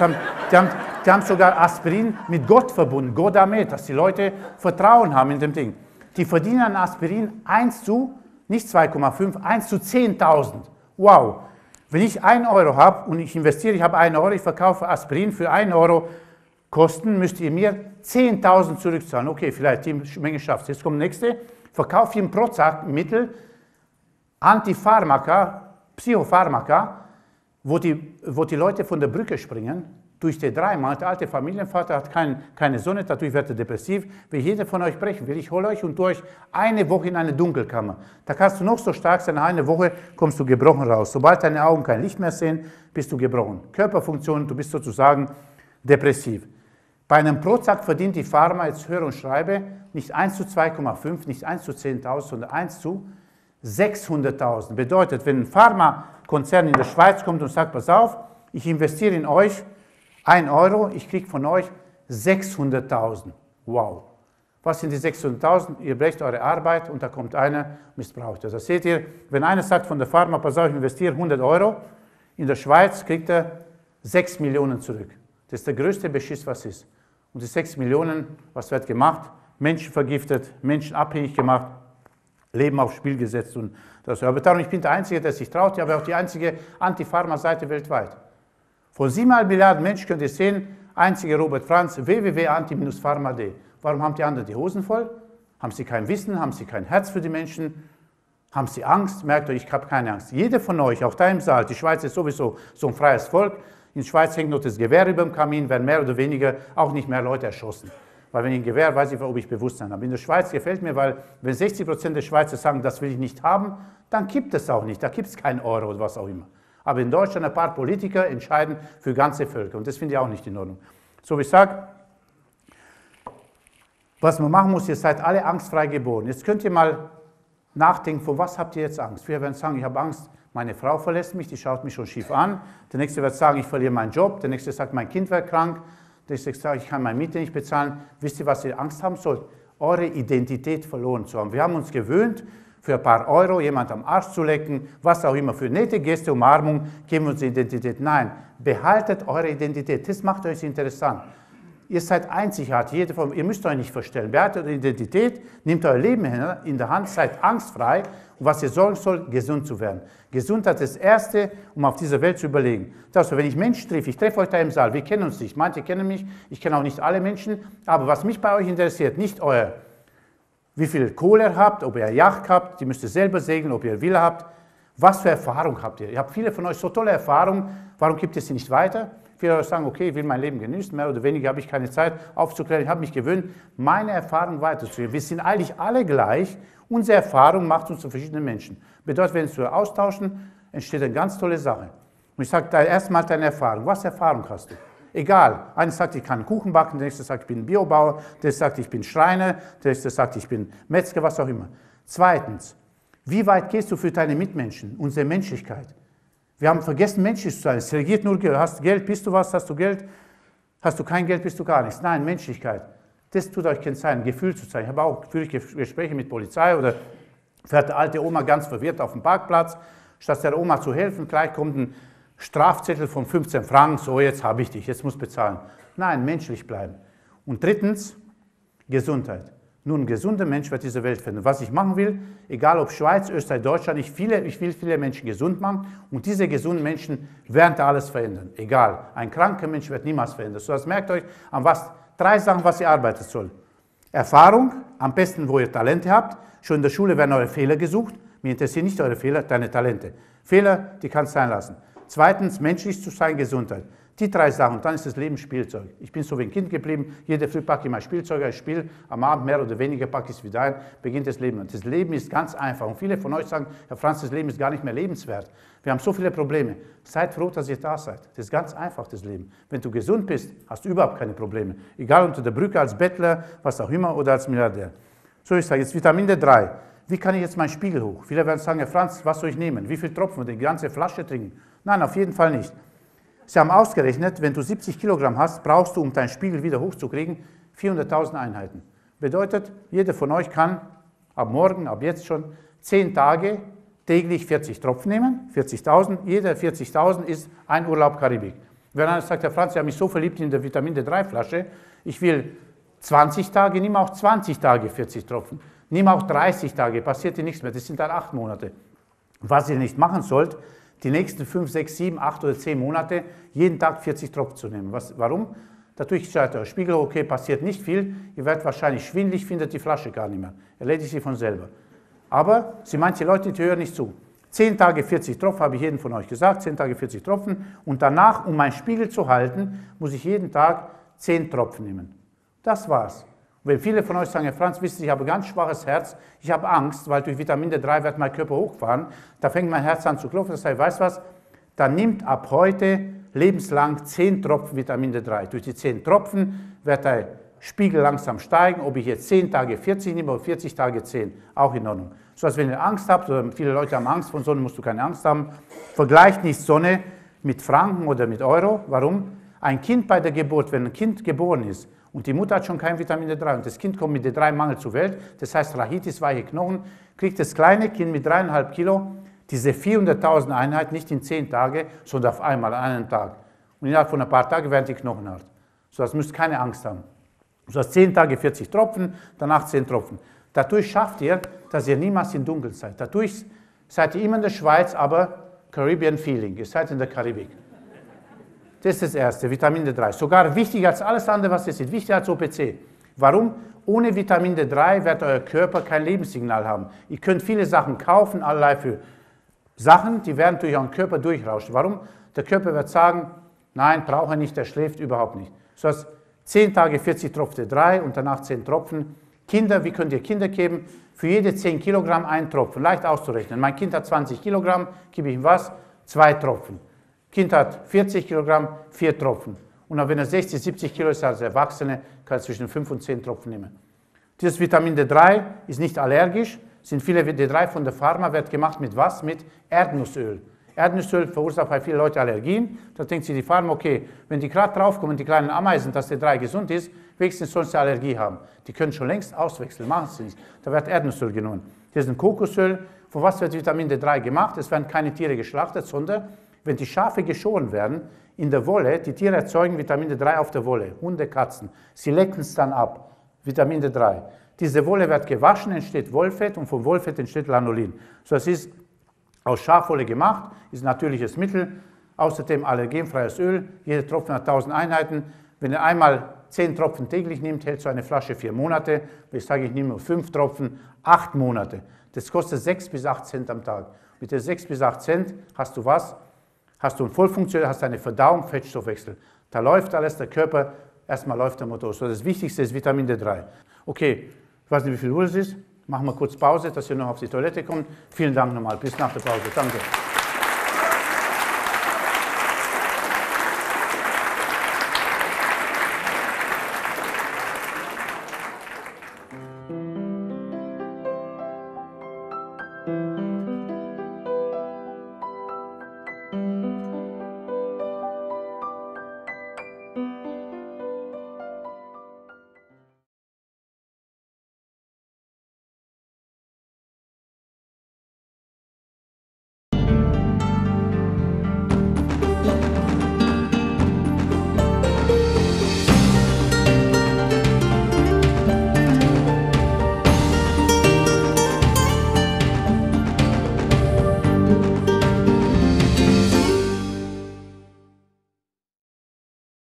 Die haben sogar Aspirin mit Gott verbunden, Godamet, dass die Leute Vertrauen haben in dem Ding. Die verdienen an Aspirin 1 zu, nicht 2,5, 1 zu 10.000. Wow. Wenn ich 1 Euro habe und ich investiere, ich habe 1 Euro, ich verkaufe Aspirin für 1 Euro Kosten, müsst ihr mir 10.000 zurückzahlen. Okay, vielleicht die Menge schafft es. Jetzt kommt der nächste. Verkaufe ich im Prozac-Mittel Antipharmaka, Psychopharmaka, wo die Leute von der Brücke springen, durch die 3 Mal, der alte Familienvater hat keine Sonne, dadurch wird er depressiv, will jeder von euch brechen will. Ich hole euch und tue euch eine Woche in eine Dunkelkammer. Da kannst du noch so stark sein, eine Woche kommst du gebrochen raus. Sobald deine Augen kein Licht mehr sehen, bist du gebrochen. Körperfunktion, du bist sozusagen depressiv. Bei einem Prozac verdient die Pharma, jetzt höre und schreibe, nicht 1 zu 2,5, nicht 1 zu 10.000, sondern 1 zu 600.000. Bedeutet, wenn ein Pharmakonzern in der Schweiz kommt und sagt, pass auf, ich investiere in euch 1 Euro, ich kriege von euch 600.000. Wow. Was sind die 600.000? Ihr brecht eure Arbeit und da kommt einer, missbraucht das. Das seht ihr, wenn einer sagt von der Pharma, pass auf, ich investiere 100 Euro, in der Schweiz kriegt er 6 Millionen zurück. Das ist der größte Beschiss, was ist. Und die 6 Millionen, was wird gemacht? Menschen vergiftet, Menschen abhängig gemacht, Leben aufs Spiel gesetzt. Und das. Aber darum, ich bin der Einzige, der sich traut, ich habe auch die einzige Anti-Pharma-Seite weltweit. Von 7,5 Milliarden Menschen könnt ihr sehen, einzige Robert Franz, www.anti-pharma.de. Warum haben die anderen die Hosen voll? Haben sie kein Wissen? Haben sie kein Herz für die Menschen? Haben sie Angst? Merkt euch, ich habe keine Angst. Jeder von euch, auch da im Saal, die Schweiz ist sowieso so ein freies Volk. In der Schweiz hängt noch das Gewehr über dem Kamin, werden mehr oder weniger auch nicht mehr Leute erschossen. Weil wenn ich ein Gewehr, weiß ich, ob ich Bewusstsein habe. In der Schweiz gefällt mir, weil wenn 60% der Schweizer sagen, das will ich nicht haben, dann gibt es auch nicht. Da gibt es keinen Euro oder was auch immer. Aber in Deutschland ein paar Politiker entscheiden für ganze Völker. Und das finde ich auch nicht in Ordnung. So wie ich sage, was man machen muss, ihr seid alle angstfrei geboren. Jetzt könnt ihr mal nachdenken, vor was habt ihr jetzt Angst? Viele werden sagen, ich habe Angst, meine Frau verlässt mich, die schaut mich schon schief an. Der nächste wird sagen, ich verliere meinen Job. Der nächste sagt, mein Kind wird krank. Der nächste sagt, ich kann meine Miete nicht bezahlen. Wisst ihr, was ihr Angst haben sollt? Eure Identität verloren zu haben. Wir haben uns gewöhnt, für ein paar Euro jemand am Arsch zu lecken, was auch immer, für nette Geste, Umarmung, geben wir uns Identität. Nein, behaltet eure Identität, das macht euch interessant. Ihr seid einzigartig, ihr müsst euch nicht verstellen. Behaltet eure Identität, nehmt euer Leben in der Hand, seid angstfrei und was ihr sollen soll, gesund zu werden. Gesundheit ist das Erste, um auf dieser Welt zu überlegen. Das heißt, wenn ich Menschen treffe, ich treffe euch da im Saal, wir kennen uns nicht, manche kennen mich, ich kenne auch nicht alle Menschen, aber was mich bei euch interessiert, nicht euer, wie viel Kohle ihr habt, ob ihr eine Yacht habt, die müsst ihr selber segeln, ob ihr eine Villa habt, was für Erfahrung habt ihr? Ihr habt viele von euch so tolle Erfahrungen, warum gibt ihr sie nicht weiter? Viele Leute sagen, okay, ich will mein Leben genießen, mehr oder weniger habe ich keine Zeit aufzuklären. Ich habe mich gewöhnt, meine Erfahrung weiterzugeben. Wir sind eigentlich alle gleich. Unsere Erfahrung macht uns zu verschiedenen Menschen. Bedeutet, wenn wir austauschen, entsteht eine ganz tolle Sache. Und ich sage da erstmal deine Erfahrung. Was Erfahrung hast du? Egal. Einer sagt, ich kann Kuchen backen, der nächste sagt, ich bin Biobauer, der nächste sagt, ich bin Schreiner, der nächste sagt, ich bin Metzger, was auch immer. Zweitens, wie weit gehst du für deine Mitmenschen, unsere Menschlichkeit? Wir haben vergessen, menschlich zu sein. Es regiert nur Geld. Hast du Geld, bist du was? Hast du Geld? Hast du kein Geld, bist du gar nichts. Nein, Menschlichkeit. Das tut euch kein Sein, Gefühl zu sein. Ich habe auch Gespräche mit Polizei oder fährt eine alte Oma ganz verwirrt auf dem Parkplatz. Statt der Oma zu helfen, gleich kommt ein Strafzettel von 15 Franken. So, jetzt habe ich dich, jetzt muss bezahlen. Nein, menschlich bleiben. Und drittens, Gesundheit. Nur ein gesunder Mensch wird diese Welt finden. Was ich machen will, egal ob Schweiz, Österreich, Deutschland, ich will viele Menschen gesund machen und diese gesunden Menschen werden da alles verändern. Egal, ein kranker Mensch wird niemals verändern. So, das merkt euch an was, 3 Sachen, was ihr arbeiten soll. Erfahrung, am besten, wo ihr Talente habt. Schon in der Schule werden eure Fehler gesucht. Mir interessieren nicht eure Fehler, deine Talente. Fehler, die kannst du sein lassen. Zweitens, menschlich zu sein, Gesundheit. Die 3 Sachen, und dann ist das Leben Spielzeug. Ich bin so wie ein Kind geblieben, jede Früh packe ich mein Spielzeug, ich spiele, am Abend mehr oder weniger packe ich es wieder ein, beginnt das Leben. Und das Leben ist ganz einfach. Und viele von euch sagen, Herr Franz, das Leben ist gar nicht mehr lebenswert. Wir haben so viele Probleme. Seid froh, dass ihr da seid. Das ist ganz einfach, das Leben. Wenn du gesund bist, hast du überhaupt keine Probleme. Egal unter der Brücke, als Bettler, was auch immer, oder als Milliardär. So, ich sage jetzt Vitamin D3. Wie kann ich jetzt meinen Spiegel hoch? Viele werden sagen, Herr Franz, was soll ich nehmen? Wie viel Tropfen? Die ganze Flasche trinken? Nein, auf jeden Fall nicht. Sie haben ausgerechnet, wenn du 70 Kilogramm hast, brauchst du, um deinen Spiegel wieder hochzukriegen, 400.000 Einheiten. Bedeutet, jeder von euch kann ab morgen, ab jetzt schon, 10 Tage täglich 40 Tropfen nehmen, 40.000. Jeder 40.000 ist ein Urlaub Karibik. Wenn einer sagt, Herr Franz, ich habe mich so verliebt in der Vitamin D3-Flasche, ich will 20 Tage, nimm auch 20 Tage 40 Tropfen. Nimm auch 30 Tage, passiert dir nichts mehr, das sind dann 8 Monate. Was ihr nicht machen sollt, die nächsten 5, 6, 7, 8 oder 10 Monate jeden Tag 40 Tropfen zu nehmen. Warum? Dadurch steigt euer Spiegel, okay, passiert nicht viel, ihr werdet wahrscheinlich schwindelig, findet die Flasche gar nicht mehr. Erledigt sie von selber. Aber manche Leute, die hören nicht zu. 10 Tage 40 Tropfen, habe ich jedem von euch gesagt, 10 Tage 40 Tropfen. Und danach, um meinen Spiegel zu halten, muss ich jeden Tag 10 Tropfen nehmen. Das war's. Und wenn viele von euch sagen, Herr Franz, wisst ihr, ich habe ein ganz schwaches Herz, ich habe Angst, weil durch Vitamin D3 wird mein Körper hochfahren, da fängt mein Herz an zu klopfen, das heißt, weißt du was, dann nimmt ab heute lebenslang 10 Tropfen Vitamin D3. Durch die 10 Tropfen wird der Spiegel langsam steigen, ob ich jetzt 10 Tage 40 nehme oder 40 Tage 10, auch in Ordnung. So als wenn ihr Angst habt, oder viele Leute haben Angst vor Sonne, musst du keine Angst haben, vergleicht nicht Sonne mit Franken oder mit Euro. Warum? Ein Kind bei der Geburt, wenn ein Kind geboren ist und die Mutter hat schon kein Vitamin D3 und das Kind kommt mit D3-Mangel zur Welt, das heißt Rachitis, weiche Knochen, kriegt das kleine Kind mit 3,5 Kilo diese 400.000 Einheiten nicht in 10 Tage, sondern auf einmal an einem Tag. Und innerhalb von ein paar Tagen werden die Knochen hart. So, das müsst ihr keine Angst haben. So, 10 Tage 40 Tropfen, danach 10 Tropfen. Dadurch schafft ihr, dass ihr niemals im Dunkeln seid. Dadurch seid ihr immer in der Schweiz, aber Caribbean Feeling. Ihr seid in der Karibik. Das ist das Erste, Vitamin D3. Sogar wichtiger als alles andere, was ihr seht. Wichtiger als OPC. Warum? Ohne Vitamin D3 wird euer Körper kein Lebenssignal haben. Ihr könnt viele Sachen kaufen, allerlei für Sachen, die werden durch euren Körper durchrauschen. Warum? Der Körper wird sagen, nein, braucht er nicht, der schläft überhaupt nicht. So heißt, 10 Tage 40 Tropfen D3 und danach 10 Tropfen. Kinder, wie könnt ihr Kinder geben? Für jede 10 Kilogramm ein Tropfen, leicht auszurechnen. Mein Kind hat 20 Kilogramm, gebe ich ihm was? 2 Tropfen. Kind hat 40 Kilogramm, 4 Tropfen. Und auch wenn er 60, 70 Kilo ist als Erwachsene, kann er zwischen 5 und 10 Tropfen nehmen. Dieses Vitamin D3 ist nicht allergisch, sind viele D3 von der Pharma, wird gemacht mit was? Mit Erdnussöl. Erdnussöl verursacht bei vielen Leuten Allergien. Da denkt sich die Pharma, okay, wenn die gerade draufkommen, die kleinen Ameisen, dass D3 gesund ist, wenigstens sonst eine Allergie haben. Die können schon längst auswechseln, machen sie nicht. Da wird Erdnussöl genommen. Das ist ein Kokosöl. Von was wird Vitamin D3 gemacht? Es werden keine Tiere geschlachtet, sondern wenn die Schafe geschoren werden, in der Wolle, die Tiere erzeugen Vitamin D3 auf der Wolle, Hunde, Katzen. Sie lecken es dann ab, Vitamin D3. Diese Wolle wird gewaschen, entsteht Wollfett und vom Wollfett entsteht Lanolin. So, es ist aus Schafwolle gemacht, ist ein natürliches Mittel, außerdem allergenfreies Öl, jeder Tropfen hat 1000 Einheiten. Wenn ihr einmal 10 Tropfen täglich nimmt, hält so eine Flasche 4 Monate. Ich sage, ich nehme nur 5 Tropfen, 8 Monate. Das kostet 6 bis 8 Cent am Tag. Mit den 6 bis 8 Cent hast du was? Hast du ein vollfunktionell, hast eine Verdauung, Fettstoffwechsel. Da läuft alles, der Körper, erstmal läuft der Motor. So, das Wichtigste ist Vitamin D3. Okay, ich weiß nicht, wie viel Uhr es ist. Machen wir kurz Pause, dass ihr noch auf die Toilette kommt. Vielen Dank nochmal. Bis nach der Pause. Danke.